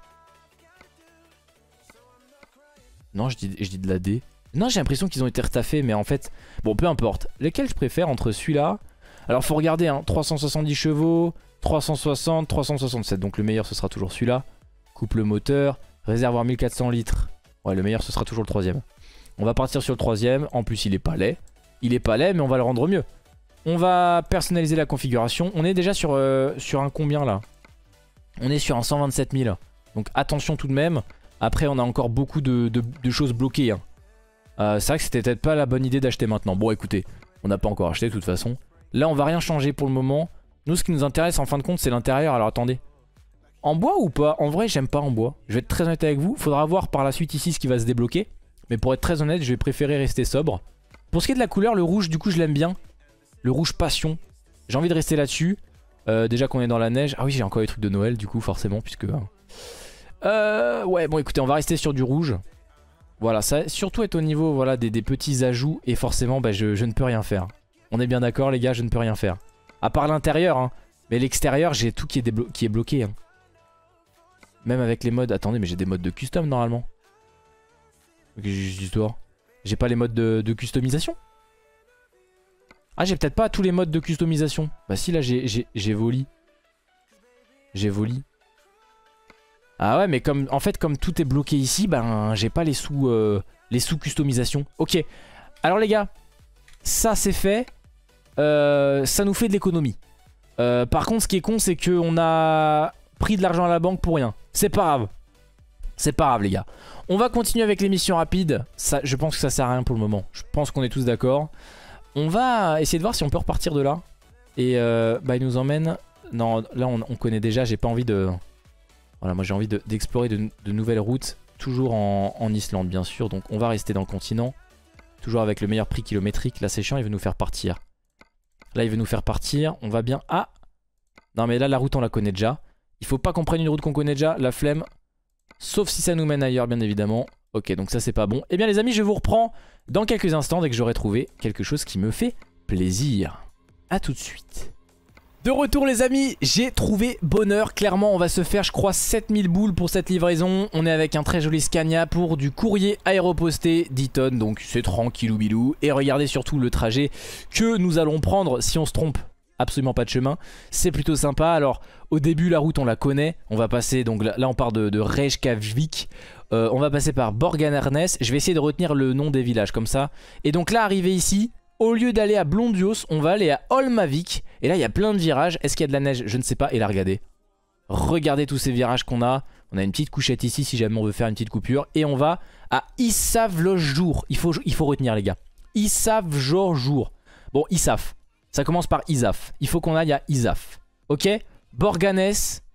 Non, je dis, je dis de la D. Non, j'ai l'impression qu'ils ont été retaffés, mais en fait... Bon, peu importe. Lesquels je préfère entre celui-là... Alors, faut regarder, hein. trois cent soixante-dix chevaux, trois cent soixante, trois cent soixante-sept. Donc, le meilleur, ce sera toujours celui-là. Couple moteur, réservoir mille quatre cents litres. Ouais, le meilleur, ce sera toujours le troisième. On va partir sur le troisième. En plus, il est pas laid. Il est pas laid, mais on va le rendre mieux. On va personnaliser la configuration. On est déjà sur, euh, sur un combien là? On est sur un cent vingt-sept mille. Donc attention tout de même. Après on a encore beaucoup de, de, de choses bloquées hein. euh, C'est vrai que c'était peut-être pas la bonne idée d'acheter maintenant. Bon écoutez, on n'a pas encore acheté de toute façon. Là on va rien changer pour le moment. Nous ce qui nous intéresse en fin de compte c'est l'intérieur. Alors attendez, en bois ou pas? En vrai j'aime pas en bois. Je vais être très honnête avec vous. Faudra voir par la suite ici ce qui va se débloquer. Mais pour être très honnête je vais préférer rester sobre. Pour ce qui est de la couleur, le rouge du coup je l'aime bien. Le rouge passion. J'ai envie de rester là-dessus. Euh, déjà qu'on est dans la neige. Ah oui, j'ai encore les trucs de Noël du coup, forcément, puisque... Euh, ouais, bon écoutez, on va rester sur du rouge. Voilà, ça va surtout être au niveau voilà, des, des petits ajouts. Et forcément, bah, je, je ne peux rien faire. On est bien d'accord les gars, je ne peux rien faire. À part l'intérieur, hein. Mais l'extérieur, j'ai tout qui est, déblo qui est bloqué. Hein. Même avec les modes... Attendez, mais j'ai des modes de custom normalement. J'ai pas les modes de, de customisation. Ah, j'ai peut-être pas tous les modes de customisation. Bah si, là, j'ai Voli. J'ai Voli. Ah ouais, mais comme en fait, comme tout est bloqué ici, ben j'ai pas les sous, euh, les sous customisation. Ok. Alors les gars, ça c'est fait. Euh, ça nous fait de l'économie. Euh, par contre, ce qui est con, c'est qu'on a pris de l'argent à la banque pour rien. C'est pas grave. C'est pas grave les gars. On va continuer avec les missions rapides. Ça, je pense que ça sert à rien pour le moment. Je pense qu'on est tous d'accord. On va essayer de voir si on peut repartir de là. Et euh, bah il nous emmène... Non, là on, on connaît déjà, j'ai pas envie de... Voilà, moi j'ai envie d'explorer de, de, de nouvelles routes. Toujours en, en Islande bien sûr. Donc on va rester dans le continent. Toujours avec le meilleur prix kilométrique. Là c'est chiant, il veut nous faire partir. Là il veut nous faire partir. On va bien... Ah! Non mais là la route on la connaît déjà. Il faut pas qu'on prenne une route qu'on connaît déjà. La flemme. Sauf si ça nous mène ailleurs bien évidemment. Ok, donc ça c'est pas bon. Eh bien les amis, je vous reprends dans quelques instants dès que j'aurai trouvé quelque chose qui me fait plaisir. A tout de suite. De retour les amis, j'ai trouvé bonheur. Clairement on va se faire je crois sept mille boules pour cette livraison. On est avec un très joli Scania pour du courrier aéroposté dix tonnes. Donc c'est tranquillou bilou. Et regardez surtout le trajet que nous allons prendre si on se trompe. Absolument pas de chemin, c'est plutôt sympa. Alors au début la route on la connaît. On va passer, donc là, là on part de, de Reykjavik. euh, On va passer par Borgarnes. Je vais essayer de retenir le nom des villages comme ça. Et donc là arrivé ici, au lieu d'aller à Blondios, on va aller à Holmavik. Et là il y a plein de virages. Est-ce qu'il y a de la neige? Je ne sais pas. Et là regardez, regardez tous ces virages qu'on a. On a une petite couchette ici si jamais on veut faire une petite coupure. Et on va à Ísafjarðardjúkur. Il faut, il faut retenir les gars, Ísafjarðardjúkur. Bon, Isaf, ça commence par Isaf. Il faut qu'on aille à Isaf. Ok? Borgarnes,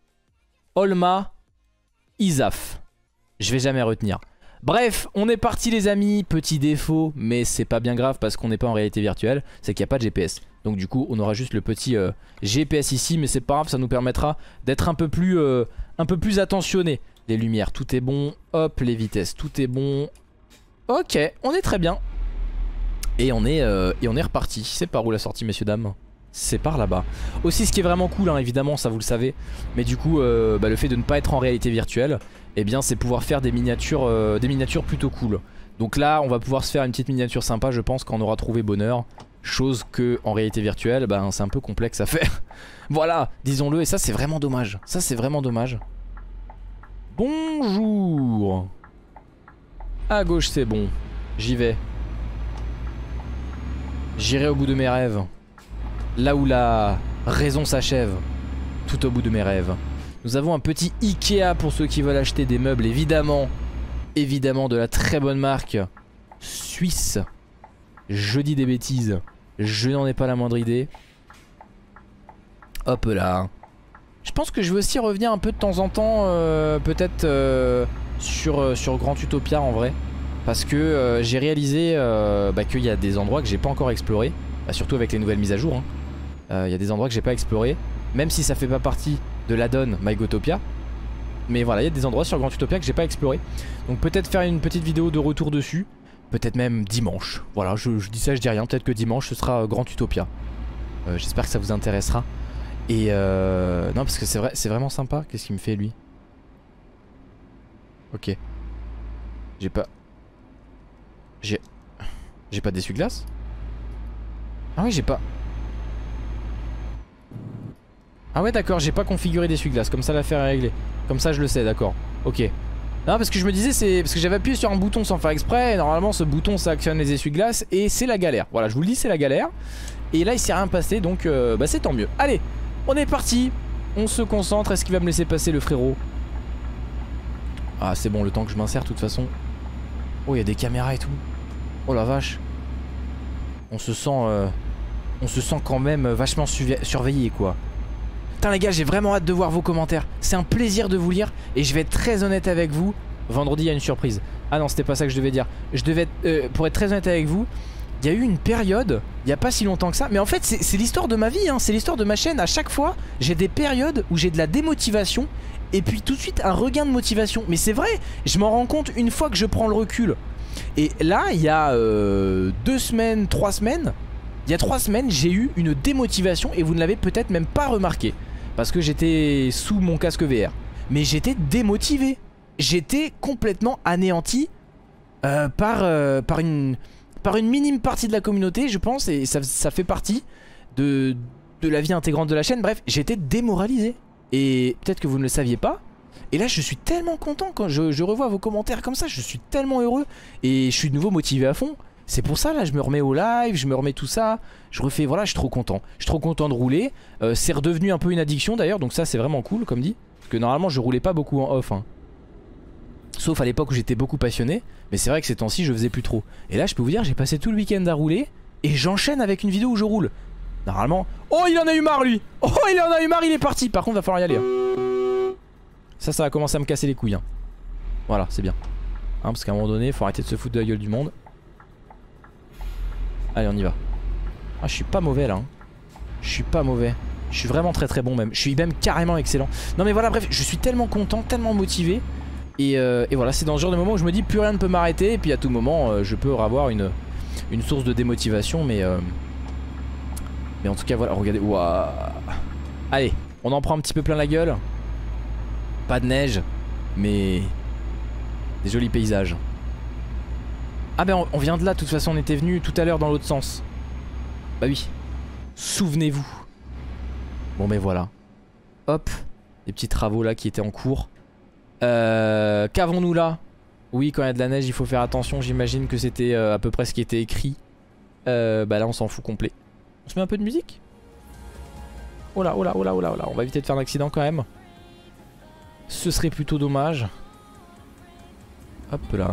Olma, Isaf. Je vais jamais retenir. Bref, on est parti les amis. Petit défaut, mais c'est pas bien grave parce qu'on n'est pas en réalité virtuelle. C'est qu'il n'y a pas de G P S. Donc du coup, on aura juste le petit euh, G P S ici. Mais c'est pas grave, ça nous permettra d'être un peu plus euh, un peu plus attentionné. Les lumières, tout est bon. Hop, les vitesses, tout est bon. Ok, on est très bien. Et on est, euh, et on est reparti. C'est par où la sortie messieurs dames? C'est par là-bas. Aussi ce qui est vraiment cool hein, évidemment ça vous le savez. Mais du coup euh, bah, le fait de ne pas être en réalité virtuelle, eh bien c'est pouvoir faire des miniatures, euh, des miniatures plutôt cool. Donc là on va pouvoir se faire une petite miniature sympa je pense quand on aura trouvé bonheur. Chose que en réalité virtuelle bah, c'est un peu complexe à faire. Voilà, disons-le, et ça c'est vraiment dommage. Ça c'est vraiment dommage. Bonjour. À gauche c'est bon. J'y vais. J'irai au bout de mes rêves. Là où la raison s'achève. Tout au bout de mes rêves. Nous avons un petit Ikea pour ceux qui veulent acheter des meubles évidemment. Évidemment de la très bonne marque suisse. Je dis des bêtises. Je n'en ai pas la moindre idée. Hop là. Je pense que je vais aussi revenir un peu de temps en temps euh, peut-être euh, sur, euh, sur Grand Utopia en vrai. Parce que euh, j'ai réalisé euh, bah, qu'il y a des endroits que j'ai pas encore explorés. Bah, surtout avec les nouvelles mises à jour. Hein. Euh, il y a des endroits que j'ai pas explorés. Même si ça fait pas partie de l'add-on MyGotopia. Mais voilà, il y a des endroits sur Grand Utopia que j'ai pas exploré. Donc peut-être faire une petite vidéo de retour dessus. Peut-être même dimanche. Voilà, je, je dis ça, je dis rien. Peut-être que dimanche ce sera Grand Utopia. euh, J'espère que ça vous intéressera. Et euh... non parce que c'est vrai, c'est vraiment sympa. Qu'est-ce qu'il me fait lui? Ok. J'ai pas... J'ai... J'ai pas d'essuie-glace? Ah oui j'ai pas... Ah ouais d'accord, j'ai pas configuré d'essuie-glace. Comme ça l'affaire est réglée. Comme ça je le sais, d'accord. Ok. Non parce que je me disais c'est... Parce que j'avais appuyé sur un bouton sans faire exprès. Et normalement ce bouton ça actionne les essuie-glaces. Et c'est la galère. Voilà je vous le dis c'est la galère. Et là il s'est rien passé donc euh, bah c'est tant mieux. Allez, on est parti. On se concentre. Est-ce qu'il va me laisser passer le frérot? Ah c'est bon, le temps que je m'insère de toute façon. Oh il y a des caméras et tout. Oh la vache. On se sent euh, On se sent quand même vachement surveillé quoi. Putain les gars j'ai vraiment hâte de voir vos commentaires. C'est un plaisir de vous lire. Et je vais être très honnête avec vous. Vendredi il y a une surprise. Ah non c'était pas ça que je devais dire. Je devais être, euh, pour être très honnête avec vous, il y a eu une période, il n'y a pas si longtemps que ça. Mais en fait c'est l'histoire de ma vie hein. C'est l'histoire de ma chaîne. À chaque fois j'ai des périodes où j'ai de la démotivation. Et puis tout de suite un regain de motivation. Mais c'est vrai, je m'en rends compte une fois que je prends le recul. Et là il y a euh, deux semaines, trois semaines. Il y a trois semaines j'ai eu une démotivation. Et vous ne l'avez peut-être même pas remarqué. parce que j'étais sous mon casque V R. Mais j'étais démotivé. J'étais complètement anéanti euh, par, euh, par, une, par une minime partie de la communauté, je pense, et ça, ça fait partie de, de la vie intégrante de la chaîne. Bref, j'étais démoralisé. Et peut-être que vous ne le saviez pas. Et là je suis tellement content quand je, je revois vos commentaires comme ça, je suis tellement heureux. Et je suis de nouveau motivé à fond. C'est pour ça là, je me remets au live, je me remets tout ça. Je refais, voilà, je suis trop content. Je suis trop content de rouler. euh, C'est redevenu un peu une addiction d'ailleurs, donc ça c'est vraiment cool comme dit. Parce que normalement je roulais pas beaucoup en off hein. Sauf à l'époque où j'étais beaucoup passionné. Mais c'est vrai que ces temps-ci je faisais plus trop. Et là je peux vous dire, j'ai passé tout le week-end à rouler. Et j'enchaîne avec une vidéo où je roule. Normalement... Oh il en a eu marre lui. Oh il en a eu marre, il est parti. Par contre va falloir y aller hein. Ça, ça va commencer à me casser les couilles hein. Voilà, c'est bien hein, parce qu'à un moment donné, faut arrêter de se foutre de la gueule du monde. Allez, on y va. Ah, je suis pas mauvais là hein. Je suis pas mauvais. Je suis vraiment très très bon même. Je suis même carrément excellent. Non mais voilà, bref, je suis tellement content, tellement motivé. Et, euh, et voilà, c'est dans ce genre de moment où je me dis plus rien ne peut m'arrêter. Et puis à tout moment, euh, je peux avoir une, une source de démotivation. Mais, euh, mais en tout cas, voilà, regardez. Waouh. Allez, on en prend un petit peu plein la gueule. Pas de neige, mais des jolis paysages. Ah ben on, on vient de là, de toute façon on était venu tout à l'heure dans l'autre sens. Bah oui, souvenez-vous. Bon ben voilà. Hop, les petits travaux là qui étaient en cours. Euh, Qu'avons-nous là? Oui, quand il y a de la neige il faut faire attention, j'imagine que c'était euh, à peu près ce qui était écrit. euh, Bah là on s'en fout complet. On se met un peu de musique. Oh là, oh là, oh là, oh là, oh là. On va éviter de faire un accident quand même. Ce serait plutôt dommage. Hop là.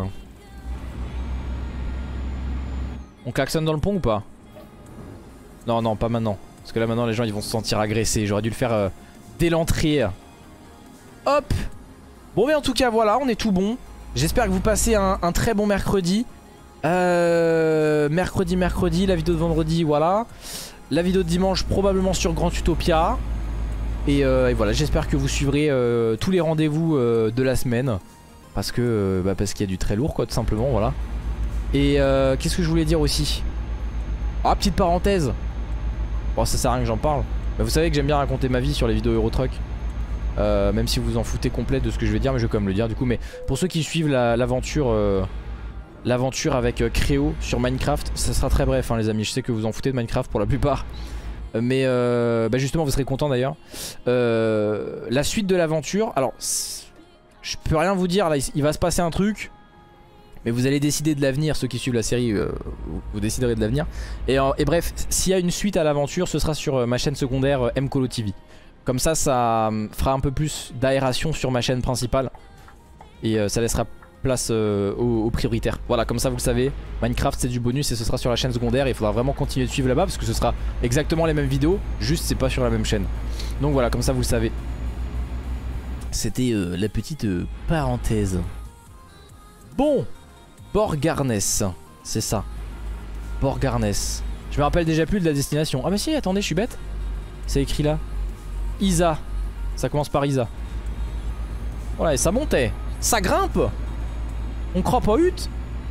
On klaxonne dans le pont ou pas? Non, non, pas maintenant. Parce que là maintenant les gens ils vont se sentir agressés. J'aurais dû le faire euh, dès l'entrée. Hop. Bon mais en tout cas voilà, on est tout bon. J'espère que vous passez un, un très bon mercredi. euh, Mercredi, mercredi. La vidéo de vendredi, voilà. La vidéo de dimanche probablement sur Grand Utopia. Et, euh, et voilà, j'espère que vous suivrez euh, tous les rendez-vous euh, de la semaine. Parce que euh, bah parce qu'il y a du très lourd quoi, tout simplement, voilà. Et euh, qu'est-ce que je voulais dire aussi? Ah, petite parenthèse. Bon, ça sert à rien que j'en parle. Mais vous savez que j'aime bien raconter ma vie sur les vidéos Eurotruck. euh, Même si vous vous en foutez complet de ce que je vais dire, mais je vais quand même le dire du coup. Mais pour ceux qui suivent l'aventure la, euh, l'aventure avec euh, Créo sur Minecraft, ça sera très bref hein, les amis. Je sais que vous en foutez de Minecraft pour la plupart. Mais euh, bah justement vous serez content d'ailleurs. euh, La suite de l'aventure, alors je peux rien vous dire là, il va se passer un truc. Mais vous allez décider de l'avenir, ceux qui suivent la série, euh, vous, vous déciderez de l'avenir. Et, euh, et bref, s'il y a une suite à l'aventure, ce sera sur euh, ma chaîne secondaire euh, Mcolo T V. Comme ça, ça euh, fera un peu plus d'aération sur ma chaîne principale. Et euh, ça laissera place euh, aux, aux prioritaires. Voilà, comme ça vous le savez, Minecraft c'est du bonus et ce sera sur la chaîne secondaire. Et il faudra vraiment continuer de suivre là-bas parce que ce sera exactement les mêmes vidéos, juste c'est pas sur la même chaîne. Donc voilà, comme ça vous le savez. C'était euh, la petite euh, parenthèse. Bon, Borgarnes, c'est ça. Borgarnes. Je me rappelle déjà plus de la destination. Ah bah si, attendez, je suis bête. C'est écrit là. Isa. Ça commence par Isa. Voilà, et ça montait. Ça grimpe. On croit pas hutte.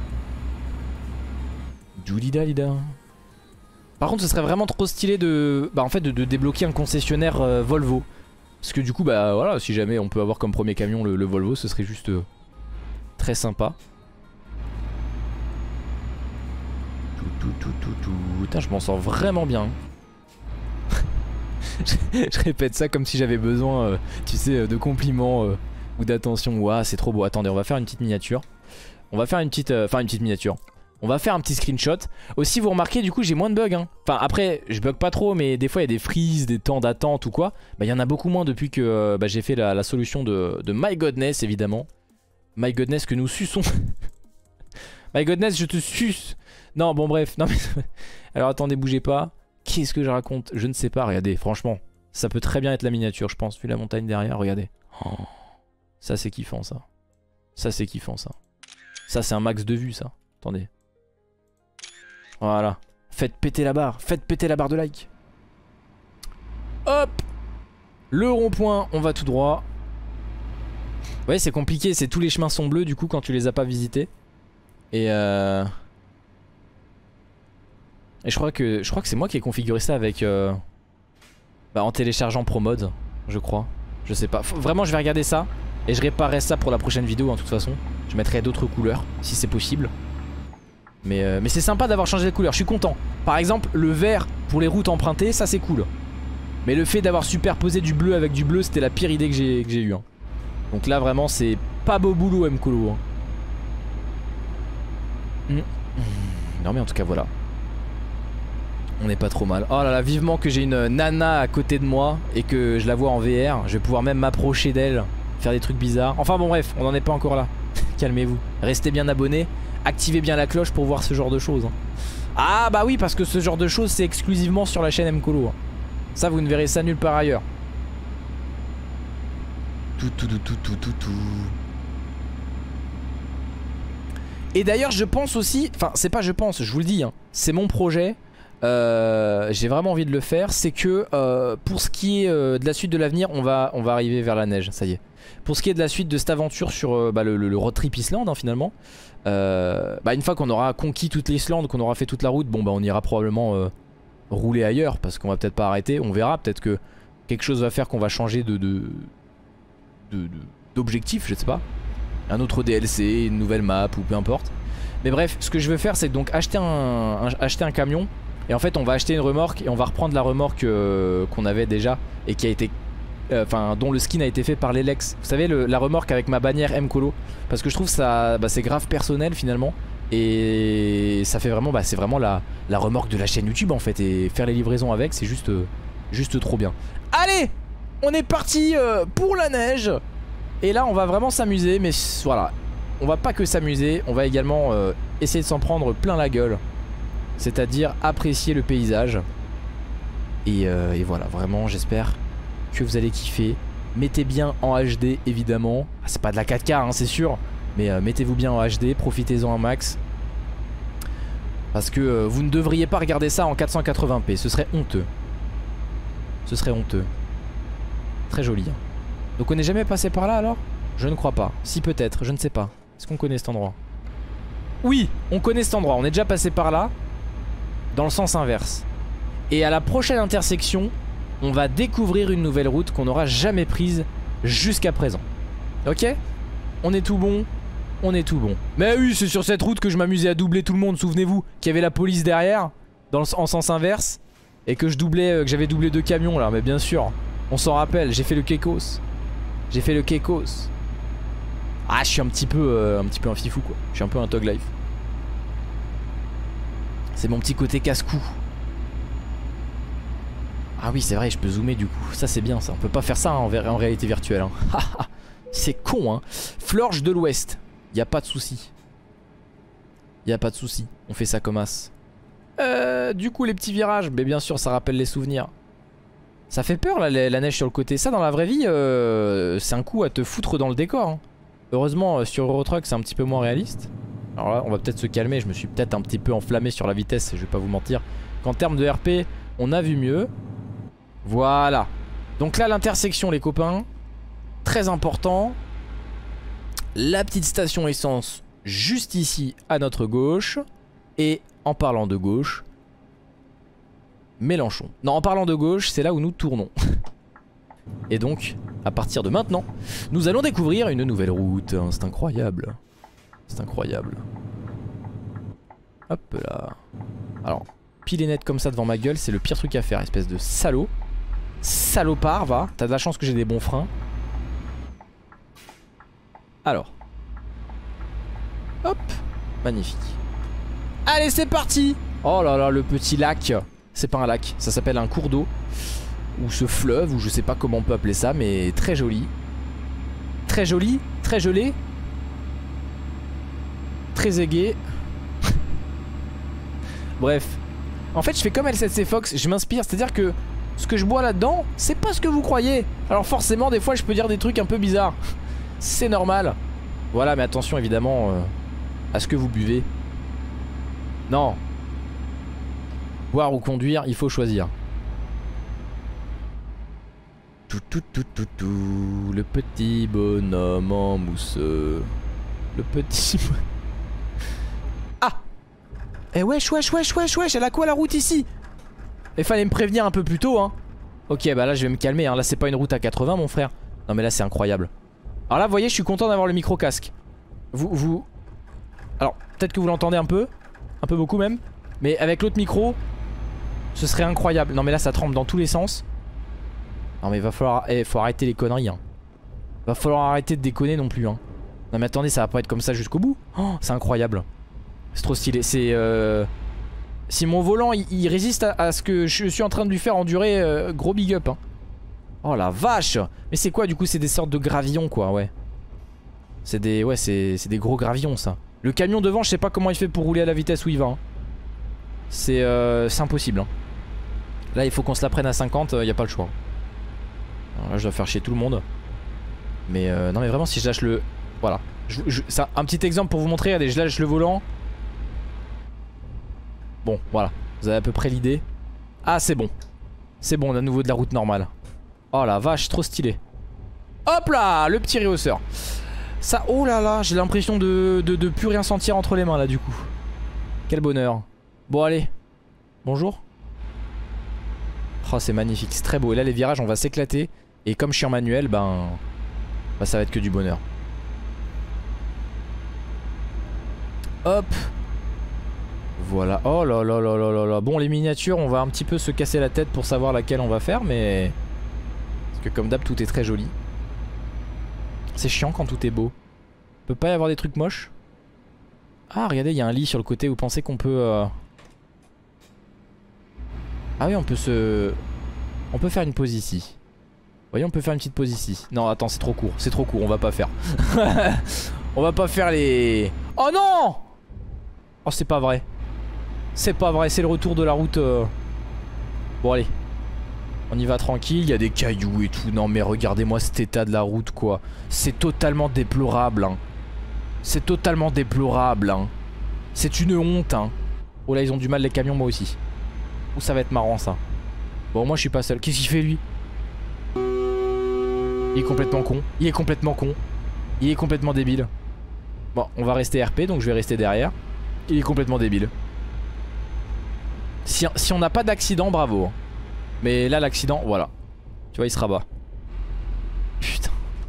Doulidalida. Par contre ce serait vraiment trop stylé de... Bah en fait de, de débloquer un concessionnaire euh, Volvo. Parce que du coup bah voilà, si jamais on peut avoir comme premier camion le, le Volvo, ce serait juste euh, très sympa. Tout tout tout tout tout. Putain, je m'en sors vraiment bien. je, je répète ça comme si j'avais besoin euh, tu sais de compliments euh, ou d'attention. Ouah, c'est trop beau. Attendez, on va faire une petite miniature. On va faire une petite... Enfin euh, une petite miniature. On va faire un petit screenshot. Aussi vous remarquez du coup j'ai moins de bugs hein. Enfin après je bug pas trop, mais des fois il y a des freezes, des temps d'attente ou quoi. Bah il y en a beaucoup moins depuis que euh, bah, j'ai fait la, la solution de, de MyGodness évidemment. MyGodness que nous suçons. MyGodness je te suce. Non bon bref. Non mais... Alors attendez, bougez pas. Qu'est-ce que je raconte? Je ne sais pas, regardez franchement. Ça peut très bien être la miniature je pense. Vu la montagne derrière, regardez. Oh, ça c'est kiffant ça. Ça c'est kiffant ça. Ça c'est un max de vue ça. Attendez. Voilà. Faites péter la barre. Faites péter la barre de like. Hop. Le rond-point, on va tout droit. Ouais, c'est compliqué. C'est tous les chemins sont bleus du coup quand tu les as pas visités. Et euh... Et je crois que je crois que c'est moi qui ai configuré ça avec... Euh... Bah en téléchargeant ProMod. je crois. Je sais pas. Faut, vraiment, je vais regarder ça. Et je réparerai ça pour la prochaine vidéo, en toute façon. Je mettrai d'autres couleurs, si c'est possible. Mais, euh, mais c'est sympa d'avoir changé de couleur, je suis content. Par exemple, le vert pour les routes empruntées, ça c'est cool. Mais le fait d'avoir superposé du bleu avec du bleu, c'était la pire idée que j'ai que j'ai eue. Hein. Donc là, vraiment, c'est pas beau boulot, Mkolo. Hein. Mmh. Non, mais en tout cas, voilà. On n'est pas trop mal. Oh là là, vivement que j'ai une nana à côté de moi et que je la vois en V R. Je vais pouvoir même m'approcher d'elle, faire des trucs bizarres. Enfin bon, bref, on n'en est pas encore là. Calmez-vous. Restez bien abonnés. Activez bien la cloche pour voir ce genre de choses. Hein. Ah bah oui, parce que ce genre de choses, c'est exclusivement sur la chaîne Mkolo. Hein. Ça, vous ne verrez ça nulle part ailleurs. Tout, tout, tout, tout, tout, tout, tout. Et d'ailleurs, je pense aussi... Enfin, c'est pas je pense, je vous le dis. Hein, c'est mon projet. Euh, J'ai vraiment envie de le faire. C'est que euh, pour ce qui est euh, de la suite de l'avenir, on va, on va arriver vers la neige. Ça y est. Pour ce qui est de la suite de cette aventure sur euh, bah, le, le, le road trip Islande, hein, finalement. Euh, bah, une fois qu'on aura conquis toute l'Islande, qu'on aura fait toute la route, bon bah on ira probablement... Euh, rouler ailleurs parce qu'on va peut-être pas arrêter, on verra, peut-être que quelque chose va faire qu'on va changer de d'objectif, je sais pas, un autre D L C, une nouvelle map ou peu importe. Mais bref, ce que je veux faire c'est donc acheter un, un, acheter un camion et en fait on va acheter une remorque et on va reprendre la remorque euh, qu'on avait déjà et qui a été enfin euh, dont le skin a été fait par l'Elex. Vous savez le, la remorque avec ma bannière Mkolo, parce que je trouve ça bah, c'est grave personnel finalement. Et ça fait vraiment, bah c'est vraiment la, la remorque de la chaîne YouTube en fait. Et faire les livraisons avec c'est juste, euh, juste trop bien. Allez, on est parti euh, pour la neige. Et là on va vraiment s'amuser. Mais voilà, on va pas que s'amuser, on va également euh, essayer de s'en prendre plein la gueule. C'est-à-dire apprécier le paysage. Et, euh, et voilà, vraiment j'espère que vous allez kiffer. Mettez bien en H D évidemment. Ah, c'est pas de la quatre K hein, c'est sûr. Mais euh, mettez-vous bien en H D, profitez-en un max. Parce que euh, vous ne devriez pas regarder ça en quatre cent quatre-vingts p, ce serait honteux. Ce serait honteux. Très joli. Hein. Donc on n'est jamais passé par là alors? Je ne crois pas. Si peut-être, je ne sais pas. Est-ce qu'on connaît cet endroit? Oui, on connaît cet endroit, on est déjà passé par là. Dans le sens inverse. Et à la prochaine intersection, on va découvrir une nouvelle route qu'on n'aura jamais prise jusqu'à présent. Ok? On est tout bon. On est tout bon. Mais oui, c'est sur cette route que je m'amusais à doubler tout le monde. Souvenez-vous qu'il y avait la police derrière, dans le, en sens inverse, et que je doublais, euh, que j'avais doublé deux camions là. Mais bien sûr, on s'en rappelle. J'ai fait le Kekos. J'ai fait le Kekos. Ah, je suis un petit peu, euh, un petit peu un fifou quoi. Je suis un peu un Tog Life. C'est mon petit côté casse-cou. Ah oui, c'est vrai, je peux zoomer du coup. Ça c'est bien ça. On peut pas faire ça hein, en, en réalité virtuelle. Hein. C'est con hein. Florge de l'Ouest. Y a pas de souci. Y a pas de souci. On fait ça comme as. Euh, du coup les petits virages, mais bien sûr ça rappelle les souvenirs. Ça fait peur là, la, la neige sur le côté. Ça dans la vraie vie euh, c'est un coup à te foutre dans le décor hein. Heureusement euh, sur Euro Truck c'est un petit peu moins réaliste. Alors là on va peut-être se calmer. Je me suis peut-être un petit peu enflammé sur la vitesse, je vais pas vous mentir. Qu'en termes de R P on a vu mieux. Voilà. Donc là l'intersection les copains, très important. La petite station essence juste ici à notre gauche. Et en parlant de gauche, Mélenchon. Non, en parlant de gauche, c'est là où nous tournons. Et donc, à partir de maintenant, nous allons découvrir une nouvelle route. C'est incroyable. C'est incroyable. Hop là. Alors, piler net comme ça devant ma gueule, c'est le pire truc à faire, espèce de salaud. Salopard, va. T'as de la chance que j'ai des bons freins. Alors. Hop. Magnifique. Allez, c'est parti. Oh là là, le petit lac. C'est pas un lac, ça s'appelle un cours d'eau. Ou ce fleuve, ou je sais pas comment on peut appeler ça, mais très joli. Très joli, très gelé. Très aigué. Bref. En fait, je fais comme L sept C Fox, je m'inspire. C'est-à-dire que ce que je bois là-dedans, c'est pas ce que vous croyez. Alors forcément, des fois, je peux dire des trucs un peu bizarres. C'est normal. Voilà, mais attention évidemment euh, à ce que vous buvez. Non. Boire ou conduire, il faut choisir. Tout, tout, tout, tout, tout. Le petit bonhomme en mousseux. Le petit... Ah. Eh wesh, wesh, wesh, wesh, wesh. Elle a quoi la route ici? Il fallait me prévenir un peu plus tôt, hein. Ok, bah là je vais me calmer, hein. Là c'est pas une route à quatre-vingts mon frère. Non mais là c'est incroyable. Alors là vous voyez je suis content d'avoir le micro casque. Vous, vous... Alors peut-être que vous l'entendez un peu. Un peu beaucoup même. Mais avec l'autre micro, ce serait incroyable. Non mais là ça tremble dans tous les sens. Non mais va falloir... Eh, faut arrêter les conneries hein. Va falloir arrêter de déconner non plus hein. Non mais attendez, ça va pas être comme ça jusqu'au bout. Oh, c'est incroyable. C'est trop stylé. C'est... Euh... Si mon volant il, il résiste à, à ce que je suis en train de lui faire endurer, euh, gros big up hein. Oh la vache. Mais c'est quoi du coup? C'est des sortes de gravillons quoi, ouais. C'est des... Ouais c'est des gros gravillons ça. Le camion devant je sais pas comment il fait pour rouler à la vitesse où il va hein. C'est euh, impossible hein. Là il faut qu'on se la prenne à cinquante, il euh, y a pas le choix. Alors là je dois faire chier tout le monde. Mais euh, non mais vraiment si je lâche le... Voilà je, je, ça, un petit exemple pour vous montrer. Regardez, je lâche le volant. Bon voilà, vous avez à peu près l'idée. Ah c'est bon. C'est bon, on a à nouveau de la route normale. Oh la vache, trop stylé. Hop là, le petit réhausseur. Ça, oh là là, j'ai l'impression de, de, de plus rien sentir entre les mains là du coup. Quel bonheur. Bon allez, bonjour. Oh c'est magnifique, c'est très beau. Et là les virages on va s'éclater. Et comme je suis en manuel, ben, ben ça va être que du bonheur. Hop. Voilà, oh là là là là là là. Bon les miniatures on va un petit peu se casser la tête pour savoir laquelle on va faire. Mais parce que comme d'hab tout est très joli. C'est chiant quand tout est beau. Peut pas y avoir des trucs moches? Ah regardez il y a un lit sur le côté. Vous pensez qu'on peut euh... Ah oui on peut se... On peut faire une pause ici. Vous voyez on peut faire une petite pause ici. Non attends c'est trop court, c'est trop court, on va pas faire. On va pas faire les... Oh non. Oh c'est pas vrai. C'est pas vrai, c'est le retour de la route euh... Bon allez. On y va tranquille, il y a des cailloux et tout. Non mais regardez-moi cet état de la route quoi. C'est totalement déplorable hein. C'est totalement déplorable hein. C'est une honte hein. Oh là ils ont du mal les camions moi aussi. Ou ça va être marrant ça. Bon moi je suis pas seul. Qu'est-ce qu'il fait lui? Il est complètement con. Il est complètement con. Il est complètement débile. Bon on va rester R P donc je vais rester derrière. Il est complètement débile. Si, si on n'a pas d'accident bravo. Mais là l'accident voilà. Tu vois il se rabat. Putain.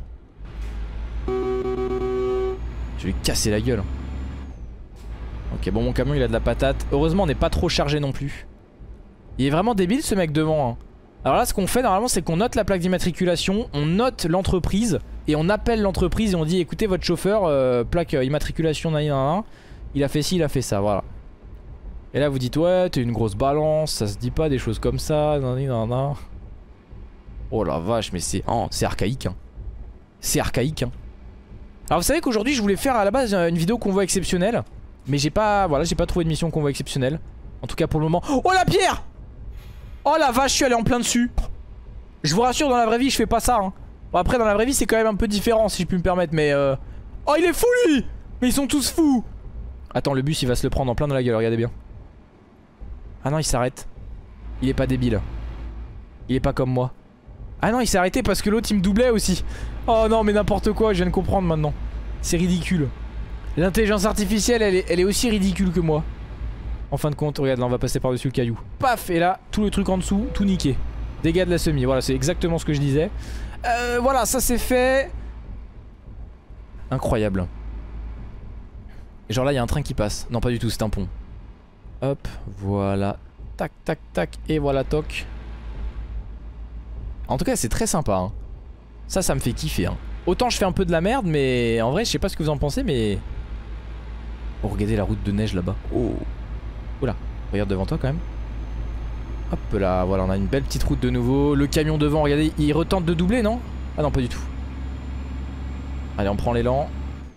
Je vais lui casser la gueule. Ok bon mon camion il a de la patate. Heureusement on n'est pas trop chargé non plus. Il est vraiment débile ce mec devant hein. Alors là ce qu'on fait normalement c'est qu'on note la plaque d'immatriculation. On note l'entreprise. Et on appelle l'entreprise et on dit écoutez votre chauffeur euh, plaque euh, immatriculation nan, nan, nan, il a fait ci il a fait ça voilà. Et là vous dites ouais t'es une grosse balance. Ça se dit pas des choses comme ça nan, nan, nan. Oh la vache mais c'est oh, c'est archaïque hein. C'est archaïque hein. Alors vous savez qu'aujourd'hui je voulais faire à la base une vidéo convoi exceptionnel. Mais j'ai pas voilà j'ai pas trouvé de mission convoi exceptionnel. En tout cas pour le moment. Oh la pierre. Oh la vache je suis allé en plein dessus. Je vous rassure dans la vraie vie je fais pas ça hein. Bon après dans la vraie vie c'est quand même un peu différent si je puis me permettre mais euh... Oh il est fou lui. Mais ils sont tous fous. Attends le bus il va se le prendre en plein dans la gueule regardez bien. Ah non il s'arrête. Il est pas débile. Il est pas comme moi. Ah non il s'est arrêté parce que l'autre il me doublait aussi. Oh non mais n'importe quoi je viens de comprendre maintenant. C'est ridicule. L'intelligence artificielle elle est, elle est aussi ridicule que moi. En fin de compte regarde là on va passer par dessus le caillou. Paf et là tout le truc en dessous tout niqué. Dégâts de la semi voilà c'est exactement ce que je disais. Euh, voilà ça c'est fait. Incroyable. Et genre là il y a un train qui passe. Non pas du tout c'est un pont. Hop voilà. Tac tac tac et voilà toc. En tout cas c'est très sympa hein. Ça ça me fait kiffer hein. Autant je fais un peu de la merde mais en vrai je sais pas ce que vous en pensez mais... Oh regardez la route de neige là-bas. Oh. Oula. Regarde devant toi quand même. Hop là voilà on a une belle petite route de nouveau. Le camion devant regardez il retente de doubler non? Ah non pas du tout. Allez on prend l'élan.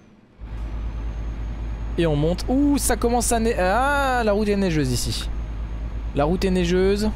Et on monte. Ouh ça commence à neiger. Ah la route est neigeuse ici. La route est neigeuse.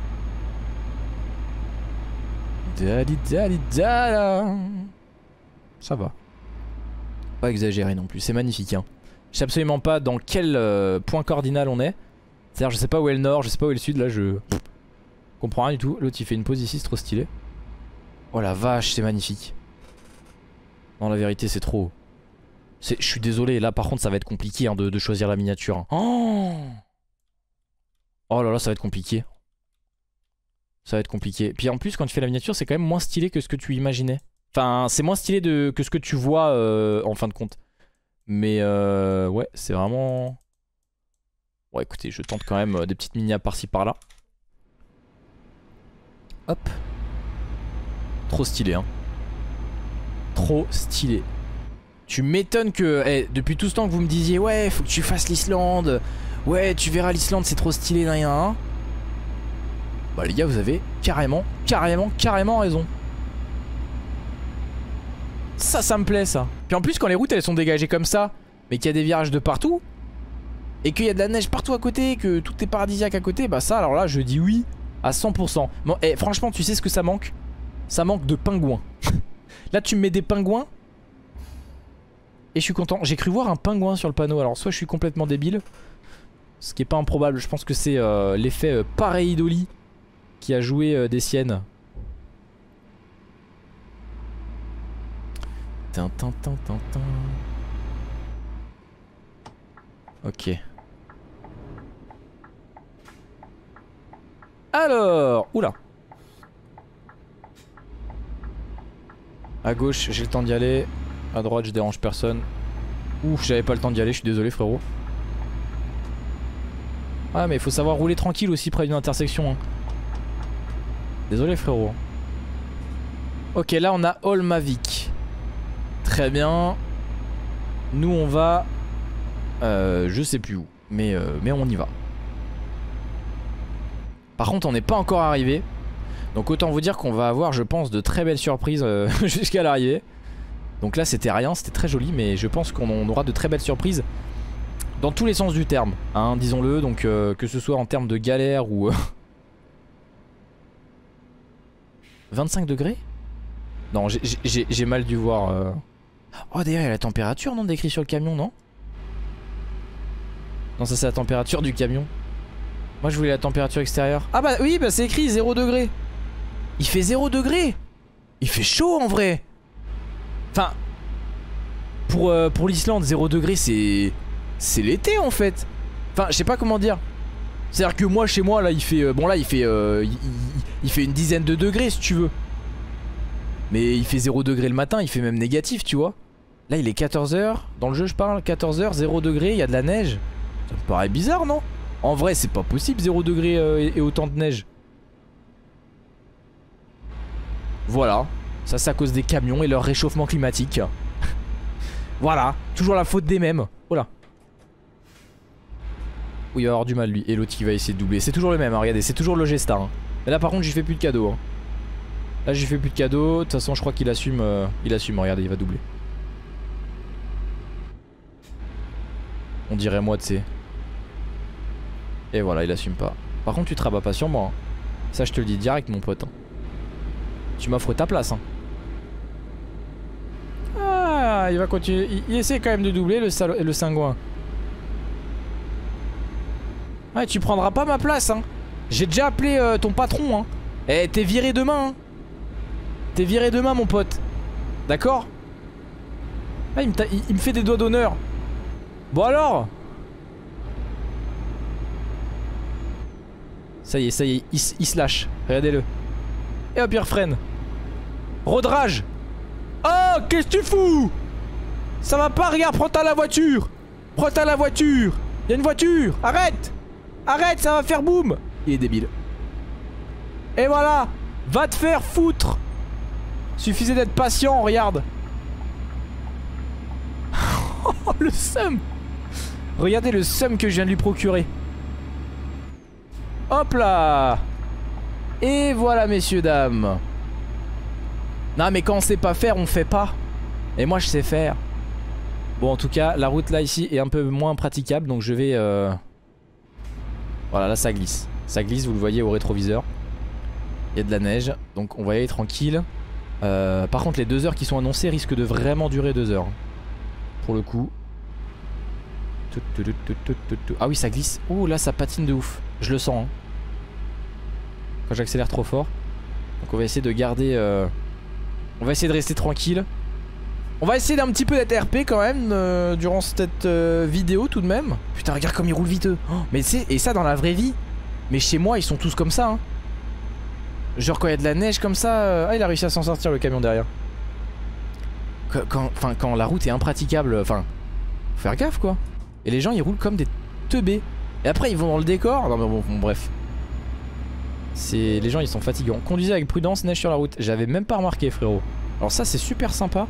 Dali dali dala. Ça va. Pas exagéré non plus, c'est magnifique hein. Je sais absolument pas dans quel euh, point cardinal on est. C'est-à-dire je sais pas où est le nord, je sais pas où est le sud là je... Pff, comprends rien du tout. L'autre il fait une pause ici, c'est trop stylé. Oh la vache c'est magnifique. Non la vérité c'est trop. Je suis désolé là par contre ça va être compliqué hein, de, de choisir la miniature hein. Oh, oh là là ça va être compliqué. Ça va être compliqué. Puis en plus, quand tu fais la miniature, c'est quand même moins stylé que ce que tu imaginais. Enfin, c'est moins stylé de... que ce que tu vois euh, en fin de compte. Mais euh, ouais, c'est vraiment... Bon, écoutez, je tente quand même euh, des petites minias par-ci par-là. Hop. Trop stylé, hein. Trop stylé. Tu m'étonnes que, hey, depuis tout ce temps que vous me disiez, ouais, faut que tu fasses l'Islande. Ouais, tu verras l'Islande, c'est trop stylé, nan, nan, nan. Bah les gars, vous avez carrément, carrément, carrément raison. Ça, ça me plaît, ça. Puis en plus, quand les routes, elles sont dégagées comme ça, mais qu'il y a des virages de partout, et qu'il y a de la neige partout à côté, que tout est paradisiaque à côté, bah ça, alors là, je dis oui à cent pour cent. Bon, hey, franchement, tu sais ce que ça manque? Ça manque de pingouins. Là, tu me mets des pingouins, et je suis content. J'ai cru voir un pingouin sur le panneau, alors soit je suis complètement débile, ce qui est pas improbable, je pense que c'est euh, l'effet euh, pareidolie qui a joué euh, des siennes. Tintin, tintin, tintin. Ok. Alors, oula. À gauche, j'ai le temps d'y aller. À droite, je dérange personne. Ouf, j'avais pas le temps d'y aller, je suis désolé frérot. Ah mais il faut savoir rouler tranquille aussi près d'une intersection, hein. Désolé frérot. Ok, là on a Olmavik. Très bien. Nous on va euh, je sais plus où, mais, euh, mais on y va. Par contre on n'est pas encore arrivé, donc autant vous dire qu'on va avoir, je pense, de très belles surprises euh, jusqu'à l'arrivée. Donc là c'était rien, c'était très joli, mais je pense qu'on aura de très belles surprises dans tous les sens du terme, hein, disons-le. Donc euh, que ce soit en termes de galère ou euh... vingt-cinq degrés? Non, j'ai mal dû voir euh... Oh d'ailleurs il y a la température, non, décrit sur le camion, non? Non, ça c'est la température du camion. Moi je voulais la température extérieure. Ah bah oui, bah c'est écrit zéro degré. Il fait zéro degré. Il fait chaud en vrai. Enfin, pour, euh, pour l'Islande, zéro degré c'est... c'est l'été en fait. Enfin, je sais pas comment dire. C'est à dire que moi chez moi là il fait... Euh, bon là il fait, euh, il, il, il fait une dizaine de degrés si tu veux. Mais il fait zéro degré le matin, il fait même négatif, tu vois. Là il est quatorze heures, dans le jeu je parle, quatorze heures, zéro degré, il y a de la neige. Ça me paraît bizarre, non? En vrai c'est pas possible zéro degré euh, et, et autant de neige. Voilà, ça c'est à cause des camions et leur réchauffement climatique. Voilà, toujours la faute des mêmes. Oh là. Oui, il va avoir du mal lui, et l'autre qui va essayer de doubler. C'est toujours le même, hein, regardez, c'est toujours le Gesta, hein. Mais là par contre j'y fais plus de cadeaux, hein. Là j'y fais plus de cadeaux, de toute façon je crois qu'il assume, euh, il assume, regardez, il va doubler. On dirait moi, tu sais. Et voilà, il assume pas. Par contre tu te rabats pas sur moi, hein. Ça je te le dis direct mon pote, hein. Tu m'offres ta place, hein. Ah, il va continuer, il, il essaie quand même de doubler le, salo, le cingouin. Ouais, tu prendras pas ma place, hein. J'ai déjà appelé euh, ton patron, hein. Eh, t'es viré demain, hein. T'es viré demain, mon pote. D'accord? Ah, il me, il, il me fait des doigts d'honneur. Bon alors. Ça y est, ça y est, il, il se lâche. Regardez-le. Et hop, il refreine. Rodrage. Oh, qu'est-ce que tu fous? Ça va pas, regarde, prends-toi la voiture. Prends-toi la voiture. Y'a une voiture, arrête. Arrête, ça va faire boum. Il est débile. Et voilà. Va te faire foutre. Suffisait d'être patient, regarde. Oh, le seum. Regardez le seum que je viens de lui procurer. Hop là. Et voilà, messieurs, dames. Non mais quand on sait pas faire, on fait pas. Et moi je sais faire. Bon, en tout cas la route là ici est un peu moins praticable, donc je vais euh... Voilà, là ça glisse. Ça glisse, vous le voyez au rétroviseur. Il y a de la neige, donc on va y aller tranquille. euh, Par contre les deux heures qui sont annoncées risquent de vraiment durer deux heures. Pour le coup. Ah oui, ça glisse. Oh là, ça patine de ouf. Je le sens, hein. Quand j'accélère trop fort. Donc on va essayer de garder euh... on va essayer de rester tranquille. On va essayer d'un petit peu d'être R P quand même euh, durant cette euh, vidéo tout de même. Putain, regarde comme il roule viteux. Oh, mais tu sais, et ça dans la vraie vie. Mais chez moi ils sont tous comme ça, hein. Genre quand il y a de la neige comme ça, euh... ah il a réussi à s'en sortir le camion derrière. Quand, quand, enfin, quand la route est impraticable, enfin, faut faire gaffe quoi. Et les gens ils roulent comme des teubés. Et après ils vont dans le décor. Non mais bon, bon bref. C'est... Les gens ils sont fatigants. Conduisez avec prudence, neige sur la route. J'avais même pas remarqué frérot. Alors ça c'est super sympa.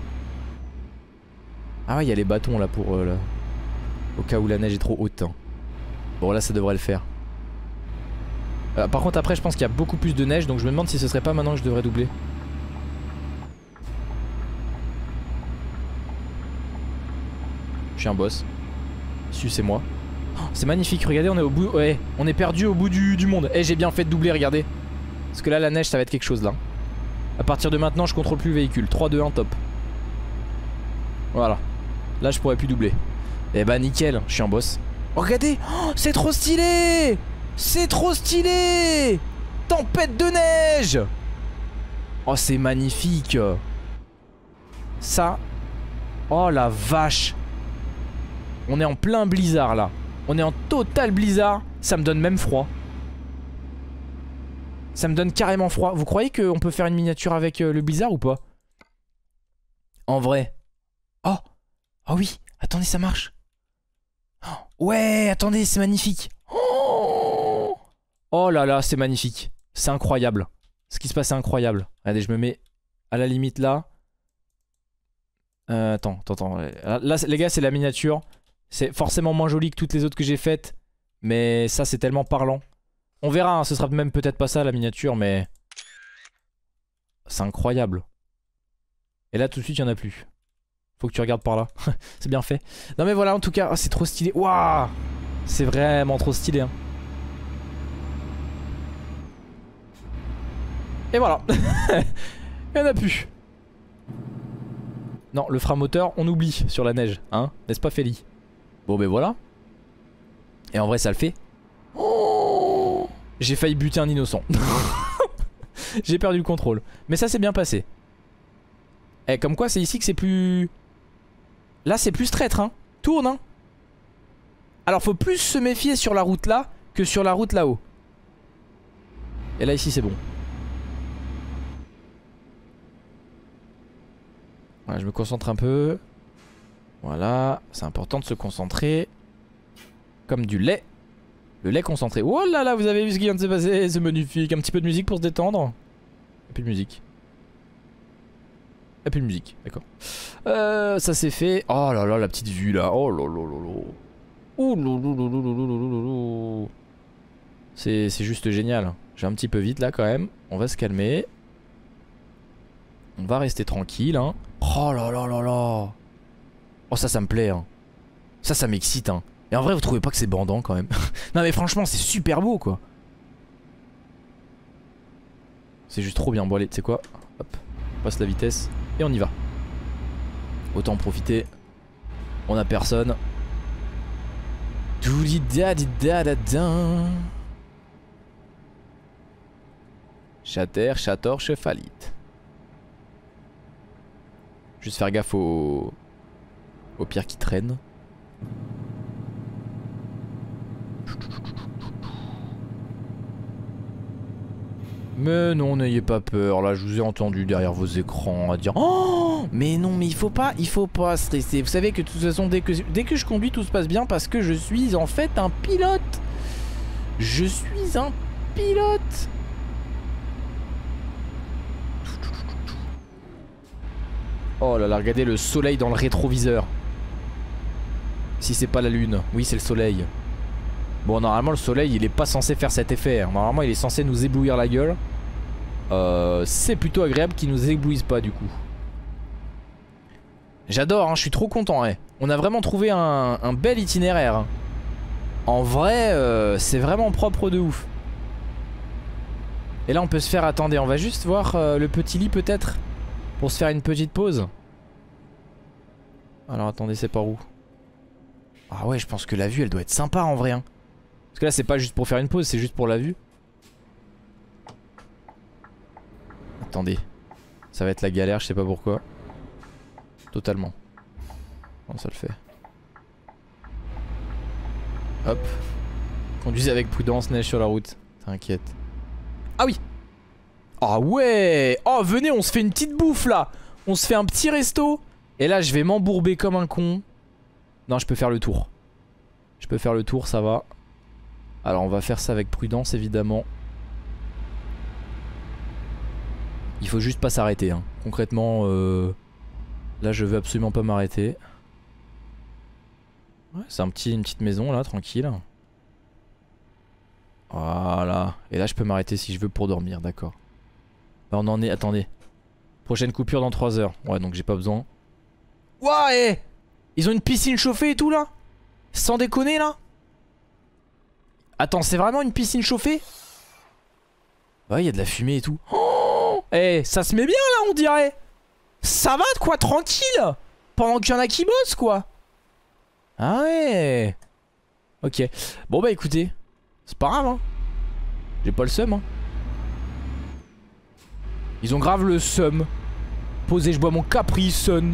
Ah ouais il y a les bâtons là pour euh, là. Au cas où la neige est trop haute hein. Bon là ça devrait le faire. Euh, par contre après je pense qu'il y a beaucoup plus de neige. Donc je me demande si ce serait pas maintenant que je devrais doubler. Je suis un boss. Sucez-moi. Oh, c'est magnifique, regardez on est au bout. Ouais, on est perdu au bout du, du monde. Eh j'ai bien fait de doubler, regardez. Parce que là la neige ça va être quelque chose là. À partir de maintenant je contrôle plus le véhicule. Trois, deux, un, top. Voilà. Là je pourrais plus doubler. Eh bah nickel, je suis un boss. Oh, regardez, oh, c'est trop stylé. C'est trop stylé. Tempête de neige. Oh c'est magnifique. Ça. Oh la vache. On est en plein blizzard là. On est en total blizzard. Ça me donne même froid. Ça me donne carrément froid. Vous croyez qu'on peut faire une miniature avec euh, le blizzard ou pas? En vrai. Oh. Oh oui. Attendez ça marche. Oh. Ouais attendez c'est magnifique. Oh, oh là là c'est magnifique. C'est incroyable. Ce qui se passe c'est incroyable. Regardez je me mets à la limite là. Euh, attends attends attends. Là les gars c'est la miniature. C'est forcément moins joli que toutes les autres que j'ai faites. Mais ça c'est tellement parlant. On verra hein, ce sera même peut-être pas ça la miniature mais... C'est incroyable. Et là tout de suite il y en a plus. Faut que tu regardes par là. C'est bien fait. Non mais voilà en tout cas oh, c'est trop stylé. Waouh. C'est vraiment trop stylé hein. Et voilà. Il y en a plus. Non le frein moteur on oublie sur la neige hein. N'est-ce pas Féli? Bon ben voilà. Et en vrai ça le fait. Oh, j'ai failli buter un innocent. J'ai perdu le contrôle. Mais ça s'est bien passé. Eh comme quoi c'est ici que c'est plus... Là c'est plus traître hein. Tourne hein. Alors faut plus se méfier sur la route là que sur la route là-haut. Et là ici c'est bon. Voilà je me concentre un peu. Voilà, c'est important de se concentrer. Comme du lait. Le lait concentré. Oh là là, vous avez vu ce qui vient de se passer? C'est magnifique. Un petit peu de musique pour se détendre. Et plus de musique. Et plus de musique, d'accord. Euh, ça c'est fait. Oh là là, la petite vue là. Oh là là là là. Oh là là là là là là là. C'est juste génial. J'ai un petit peu vite là quand même. On va se calmer. On va rester tranquille hein. Oh là là là là. Oh ça ça me plaît hein. Ça ça m'excite hein. Et en vrai vous trouvez pas que c'est bandant quand même? Non mais franchement c'est super beau quoi. C'est juste trop bien. Bon allez tu sais quoi? Hop. On passe la vitesse. Et on y va. Autant en profiter. On a personne. Chater, chator, chefalite. Juste faire gaffe aux... aux pierres qui traînent. Mais non, n'ayez pas peur. Là, je vous ai entendu derrière vos écrans à dire oh, mais non, mais il faut pas, il faut pas stresser. Vous savez que de toute façon, dès que, dès que je conduis, tout se passe bien parce que je suis en fait un pilote. Je suis un pilote. Oh là là, regardez le soleil dans le rétroviseur. Si c'est pas la lune, oui c'est le soleil. Bon normalement le soleil il est pas censé faire cet effet. Normalement il est censé nous éblouir la gueule. euh, C'est plutôt agréable qu'il nous éblouisse pas du coup. J'adore hein, je suis trop content hein. On a vraiment trouvé un, un bel itinéraire hein. En vrai euh, c'est vraiment propre de ouf. Et là on peut se faire, attendez on va juste voir euh, le petit lit peut-être. Pour se faire une petite pause. Alors attendez c'est par où? Ah ouais je pense que la vue elle doit être sympa en vrai hein. Parce que là c'est pas juste pour faire une pause, c'est juste pour la vue. Attendez. Ça va être la galère, je sais pas pourquoi. Totalement. Bon ça le fait. Hop. Conduisez avec prudence, neige sur la route. T'inquiète. Ah oui. Ah ouais. Oh venez, on se fait une petite bouffe là. On se fait un petit resto. Et là je vais m'embourber comme un con. Non, je peux faire le tour. Je peux faire le tour, ça va. Alors on va faire ça avec prudence évidemment. Il faut juste pas s'arrêter hein. Concrètement euh... là je veux absolument pas m'arrêter. Ouais, c'est un petit, une petite maison là, tranquille. Voilà. Et là je peux m'arrêter si je veux pour dormir, d'accord. Là on en est, attendez. Prochaine coupure dans trois heures. Ouais donc j'ai pas besoin. Ouais, ils ont une piscine chauffée et tout là? Sans déconner là? Attends, c'est vraiment une piscine chauffée? Ouais, il y a de la fumée et tout. Oh, eh, ça se met bien là, on dirait. Ça va de quoi, tranquille. Pendant qu'il y en a qui bossent quoi. Ah ouais. Ok. Bon bah écoutez, c'est pas grave hein. J'ai pas le seum hein. Ils ont grave le seum. Posé, je bois mon Capri Sun.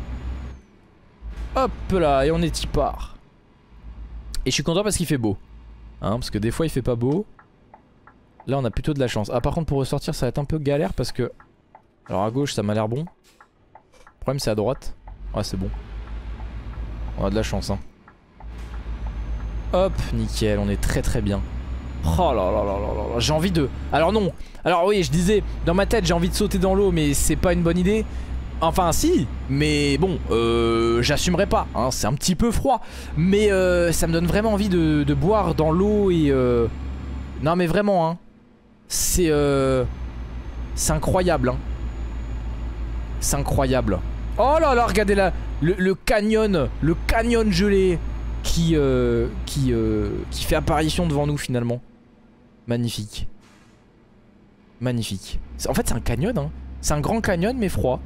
Hop là, et on est y part. Et je suis content parce qu'il fait beau hein, parce que des fois il fait pas beau. Là on a plutôt de la chance. Ah par contre pour ressortir ça va être un peu galère parce que... Alors à gauche ça m'a l'air bon. Le problème c'est à droite. Ah c'est bon. On a de la chance hein. Hop, nickel, on est très très bien. Oh là là là là là là, j'ai envie de... Alors non. Alors oui je disais, dans ma tête j'ai envie de sauter dans l'eau mais c'est pas une bonne idée. Enfin si, mais bon, euh, j'assumerai pas, hein, c'est un petit peu froid. Mais euh, ça me donne vraiment envie de, de boire dans l'eau et... Euh... Non mais vraiment, hein. C'est... Euh... C'est incroyable, hein. C'est incroyable. Oh là là, regardez là, le, le canyon, le canyon gelé qui, euh, qui, euh, qui fait apparition devant nous finalement. Magnifique. Magnifique. En fait c'est un canyon, hein. C'est un grand canyon mais froid.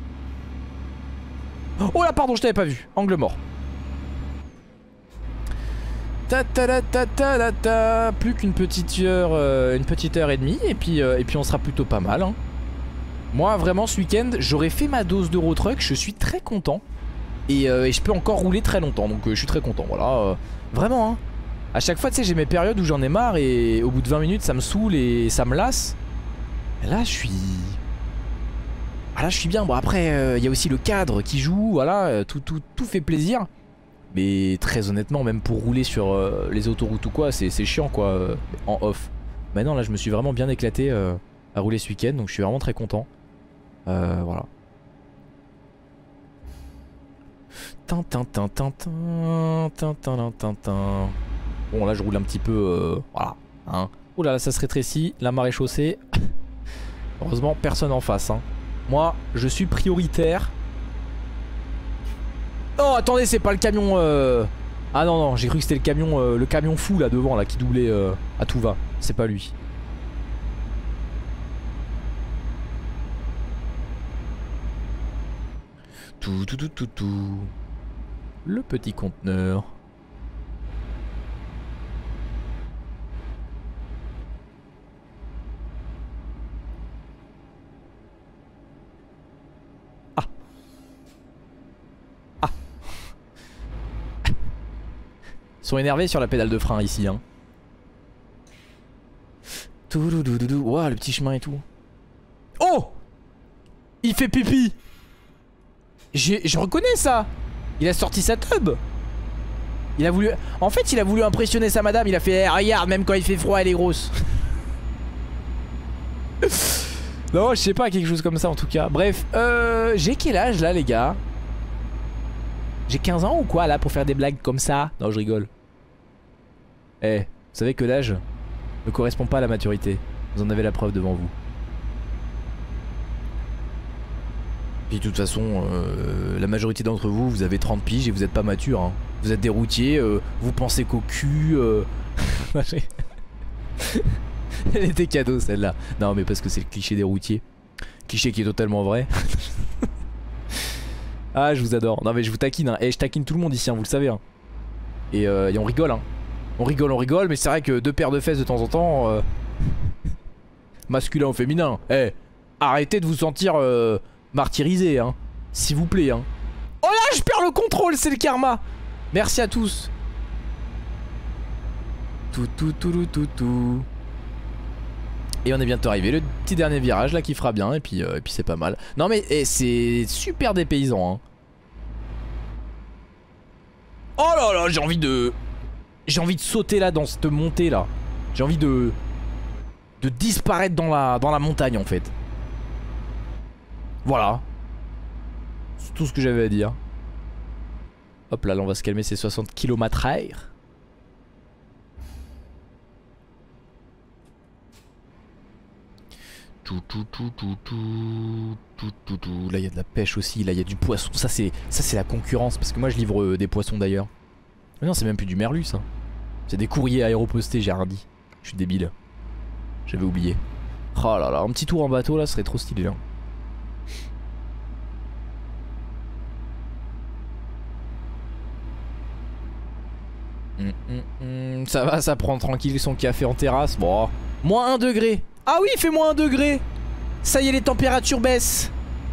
Oh là pardon je t'avais pas vu. Angle mort. Ta ta ta ta ta ta ta. Plus qu'une petite heure euh, une petite heure et demie. Et puis, euh, et puis on sera plutôt pas mal hein. Moi vraiment ce week-end j'aurais fait ma dose d'Eurotruck. Je suis très content. Et, euh, et je peux encore rouler très longtemps. Donc euh, je suis très content. Voilà euh, vraiment hein. A chaque fois tu sais j'ai mes périodes où j'en ai marre. Et au bout de vingt minutes ça me saoule et ça me lasse. Et là je suis... Ah là je suis bien, bon après il euh, y a aussi le cadre qui joue, voilà, euh, tout, tout, tout fait plaisir. Mais très honnêtement même pour rouler sur euh, les autoroutes ou quoi c'est chiant quoi, euh, en off. Maintenant là je me suis vraiment bien éclaté euh, à rouler ce week-end donc je suis vraiment très content. Euh, voilà. Bon là je roule un petit peu, euh, voilà. Hein. Oh là là ça se rétrécit, la marée chaussée. Heureusement personne en face hein. Moi, je suis prioritaire. Oh, attendez, c'est pas le camion... Euh... Ah non, non, j'ai cru que c'était le camion euh, le camion fou là devant, là, qui doublait euh, à tout va. C'est pas lui. Tout, tout, tout, tout, tout. Le petit conteneur. Ils sont énervés sur la pédale de frein ici hein. Ouah le petit chemin et tout. Oh, il fait pipi. Je reconnais ça. Il a sorti sa tub. Il a voulu... En fait il a voulu impressionner sa madame. Il a fait hey, regarde même quand il fait froid elle est grosse. Non je sais pas, quelque chose comme ça en tout cas. Bref euh, j'ai quel âge là les gars? J'ai quinze ans ou quoi là pour faire des blagues comme ça? Non je rigole. Eh, hey, vous savez que l'âge ne correspond pas à la maturité. Vous en avez la preuve devant vous. Puis de toute façon, euh, la majorité d'entre vous, vous avez trente piges et vous êtes pas mature hein. Vous êtes des routiers, euh, vous pensez qu'au cul... Euh... Elle était cadeau celle-là. Non mais parce que c'est le cliché des routiers. Cliché qui est totalement vrai. Ah je vous adore. Non mais je vous taquine hein. Et je taquine tout le monde ici hein, vous le savez hein. Et, euh, et on rigole hein. On rigole on rigole mais c'est vrai que deux paires de fesses de temps en temps euh... masculin ou féminin. Eh hey, arrêtez de vous sentir euh, martyrisé hein. S'il vous plaît hein. Oh là je perds le contrôle, c'est le karma. Merci à tous. Tout tout tout tout tout. Et on est bientôt arrivé, le petit dernier virage là qui fera bien et puis, euh, et puis c'est pas mal. Non mais eh, c'est super dépaysant hein. Oh là là, j'ai envie de... J'ai envie de sauter là dans cette montée là. J'ai envie de... De disparaître dans la, dans la montagne en fait. Voilà. C'est tout ce que j'avais à dire. Hop là, là on va se calmer, c'est soixante kilomètres heure. Tout, tout, tout, tout, tout, tout, tout, tout. Là il y a de la pêche aussi, là il y a du poisson. Ça c'est ça c'est la concurrence parce que moi je livre euh, des poissons d'ailleurs. Mais non c'est même plus du merlu ça. C'est des courriers aéropostés, j'ai rien dit. Je suis débile. J'avais oublié. Oh là là, un petit tour en bateau là serait trop stylé là. Hum, hum, hum. Ça va, ça prend tranquille son café en terrasse. Bon, moins un degré. Ah oui, il fait moins un degré. Ça y est, les températures baissent.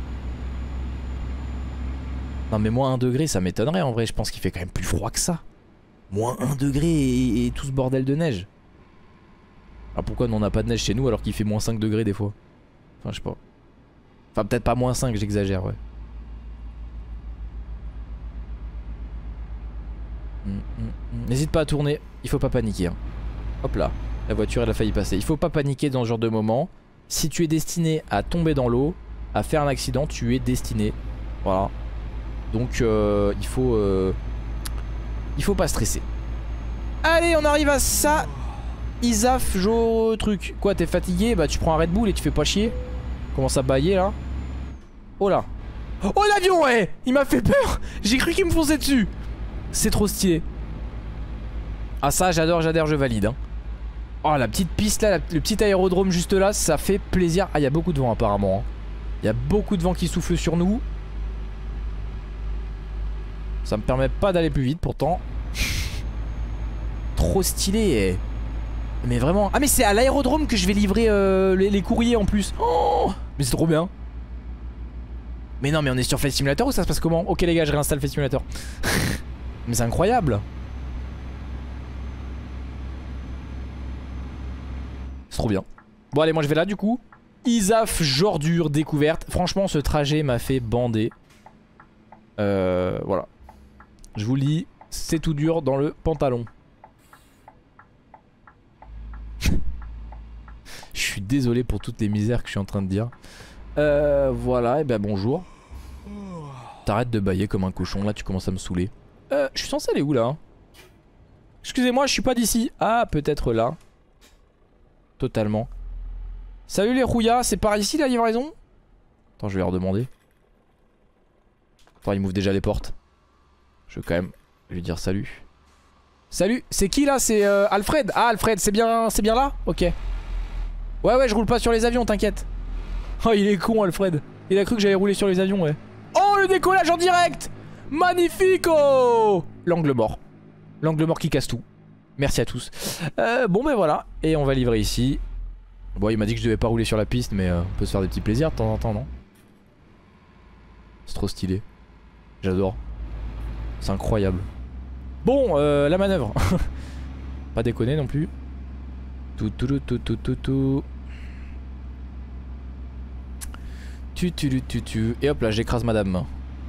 Non mais moins un degré, ça m'étonnerait en vrai. Je pense qu'il fait quand même plus froid que ça. Moins un degré et, et tout ce bordel de neige. Alors pourquoi on n'a pas de neige chez nous alors qu'il fait moins cinq degrés des fois? Enfin je sais pas. Enfin peut-être pas moins cinq, j'exagère ouais. N'hésite pas à tourner, il faut pas paniquer hein. Hop là, la voiture elle a failli passer. Il faut pas paniquer dans ce genre de moment. Si tu es destiné à tomber dans l'eau, à faire un accident, tu es destiné. Voilà. Donc euh, il faut euh, il faut pas stresser. Allez on arrive à ça. Isaf, jo truc. Quoi t'es fatigué? Bah tu prends un Red Bull et tu fais pas chier. Commence à bailler là. Oh là. Oh l'avion ouais. Il m'a fait peur. J'ai cru qu'il me fonçait dessus. C'est trop stylé. Ah ça j'adore, j'adore, je valide hein. Oh la petite piste là, la, le petit aérodrome juste là, ça fait plaisir. Ah il y a beaucoup de vent apparemment hein. Il y a beaucoup de vent qui souffle sur nous. Ça me permet pas d'aller plus vite pourtant. Trop stylé. Mais vraiment. Ah mais c'est à l'aérodrome que je vais livrer euh, les, les courriers en plus. Oh mais c'est trop bien. Mais non mais on est sur Flight Simulator ou ça se passe comment? Ok les gars je réinstalle Flight Simulator. Mais c'est incroyable. C'est trop bien. Bon allez moi je vais là du coup. Isaf Jordure découverte. Franchement ce trajet m'a fait bander. Euh voilà. Je vous le dis, c'est tout dur dans le pantalon. Je suis désolé pour toutes les misères que je suis en train de dire. Euh, voilà, et ben bonjour. T'arrêtes de bailler comme un cochon, là tu commences à me saouler. Euh, je suis censé aller où là? Excusez-moi, je suis pas d'ici. Ah, peut-être là. Totalement. Salut les rouillas, c'est par ici la livraison? Attends, je vais leur demander. Attends, ils m'ouvrent déjà les portes. Je vais quand même lui dire salut. Salut, c'est qui là? C'est euh, Alfred. Ah Alfred, c'est bien, c'est bien là? Ok. Ouais ouais, je roule pas sur les avions, t'inquiète. Oh il est con Alfred. Il a cru que j'allais rouler sur les avions ouais. Oh le décollage en direct. Magnifico. L'angle mort. L'angle mort qui casse tout. Merci à tous. euh, Bon ben voilà. Et on va livrer ici. Bon il m'a dit que je devais pas rouler sur la piste. Mais euh, on peut se faire des petits plaisirs de temps en temps non? C'est trop stylé. J'adore. C'est incroyable. Bon euh, la manœuvre. Pas déconner non plus. Tout tout tout tout tout tout. Tu tu tu tu tu. Et hop là j'écrase madame.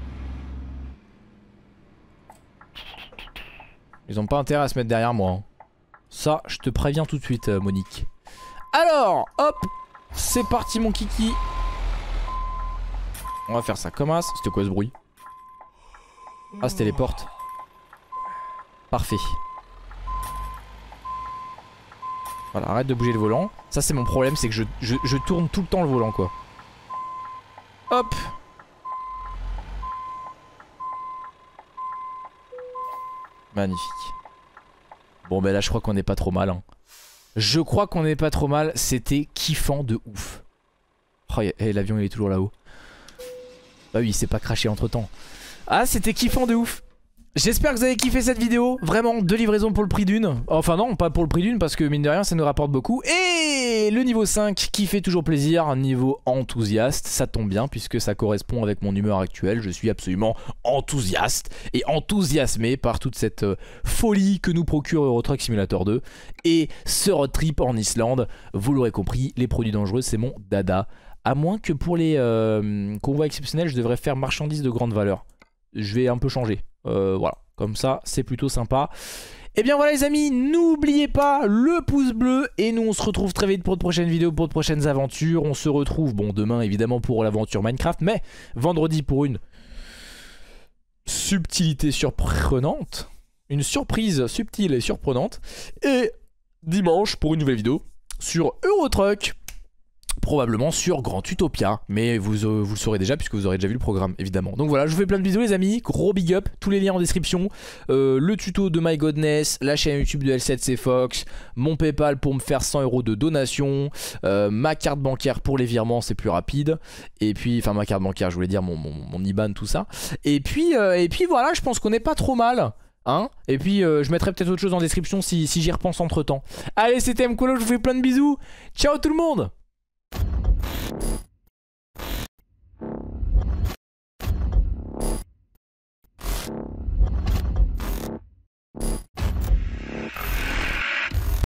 Ils ont pas intérêt à se mettre derrière moi hein. Ça je te préviens tout de suite euh, Monique. Alors hop. C'est parti mon kiki. On va faire ça comme as. C'était quoi ce bruit? Ah c'était les portes. Parfait. Voilà, arrête de bouger le volant. Ça c'est mon problème, c'est que je, je, je tourne tout le temps le volant quoi. Hop. Magnifique. Bon ben là je crois qu'on est pas trop mal hein. Je crois qu'on est pas trop mal. C'était kiffant de ouf. Oh hey, l'avion il est toujours là-haut. Bah oui il s'est pas craché entre temps. Ah c'était kiffant de ouf. J'espère que vous avez kiffé cette vidéo. Vraiment deux livraisons pour le prix d'une. Enfin non pas pour le prix d'une parce que mine de rien ça nous rapporte beaucoup. Et Et le niveau cinq qui fait toujours plaisir, niveau enthousiaste, ça tombe bien puisque ça correspond avec mon humeur actuelle. Je suis absolument enthousiaste et enthousiasmé par toute cette euh, folie que nous procure Euro Truck Simulator deux. Et ce road trip en Islande, vous l'aurez compris, les produits dangereux c'est mon dada. À moins que pour les euh, convois exceptionnels, je devrais faire marchandises de grande valeur. Je vais un peu changer. Euh, voilà, comme ça, c'est plutôt sympa. Et bien voilà les amis, n'oubliez pas le pouce bleu. Et nous, on se retrouve très vite pour de prochaines vidéos, pour de prochaines aventures. On se retrouve, bon, demain évidemment pour l'aventure Minecraft, mais vendredi pour une subtilité surprenante. Une surprise subtile et surprenante. Et dimanche pour une nouvelle vidéo sur Euro Truck. Probablement sur Grand Utopia, mais vous, euh, vous le saurez déjà puisque vous aurez déjà vu le programme évidemment. Donc voilà, je vous fais plein de bisous les amis, gros big up, tous les liens en description, euh, le tuto de My Godness, la chaîne YouTube de L sept C Fox, mon Paypal pour me faire cent euros de donation, euh, ma carte bancaire pour les virements c'est plus rapide, et puis, enfin ma carte bancaire je voulais dire mon, mon, mon I B A N tout ça, et puis, euh, et puis voilà, je pense qu'on est pas trop mal. Hein, et puis euh, je mettrai peut-être autre chose en description si, si j'y repense entre temps. Allez c'était Mkolo, je vous fais plein de bisous. Ciao tout le monde.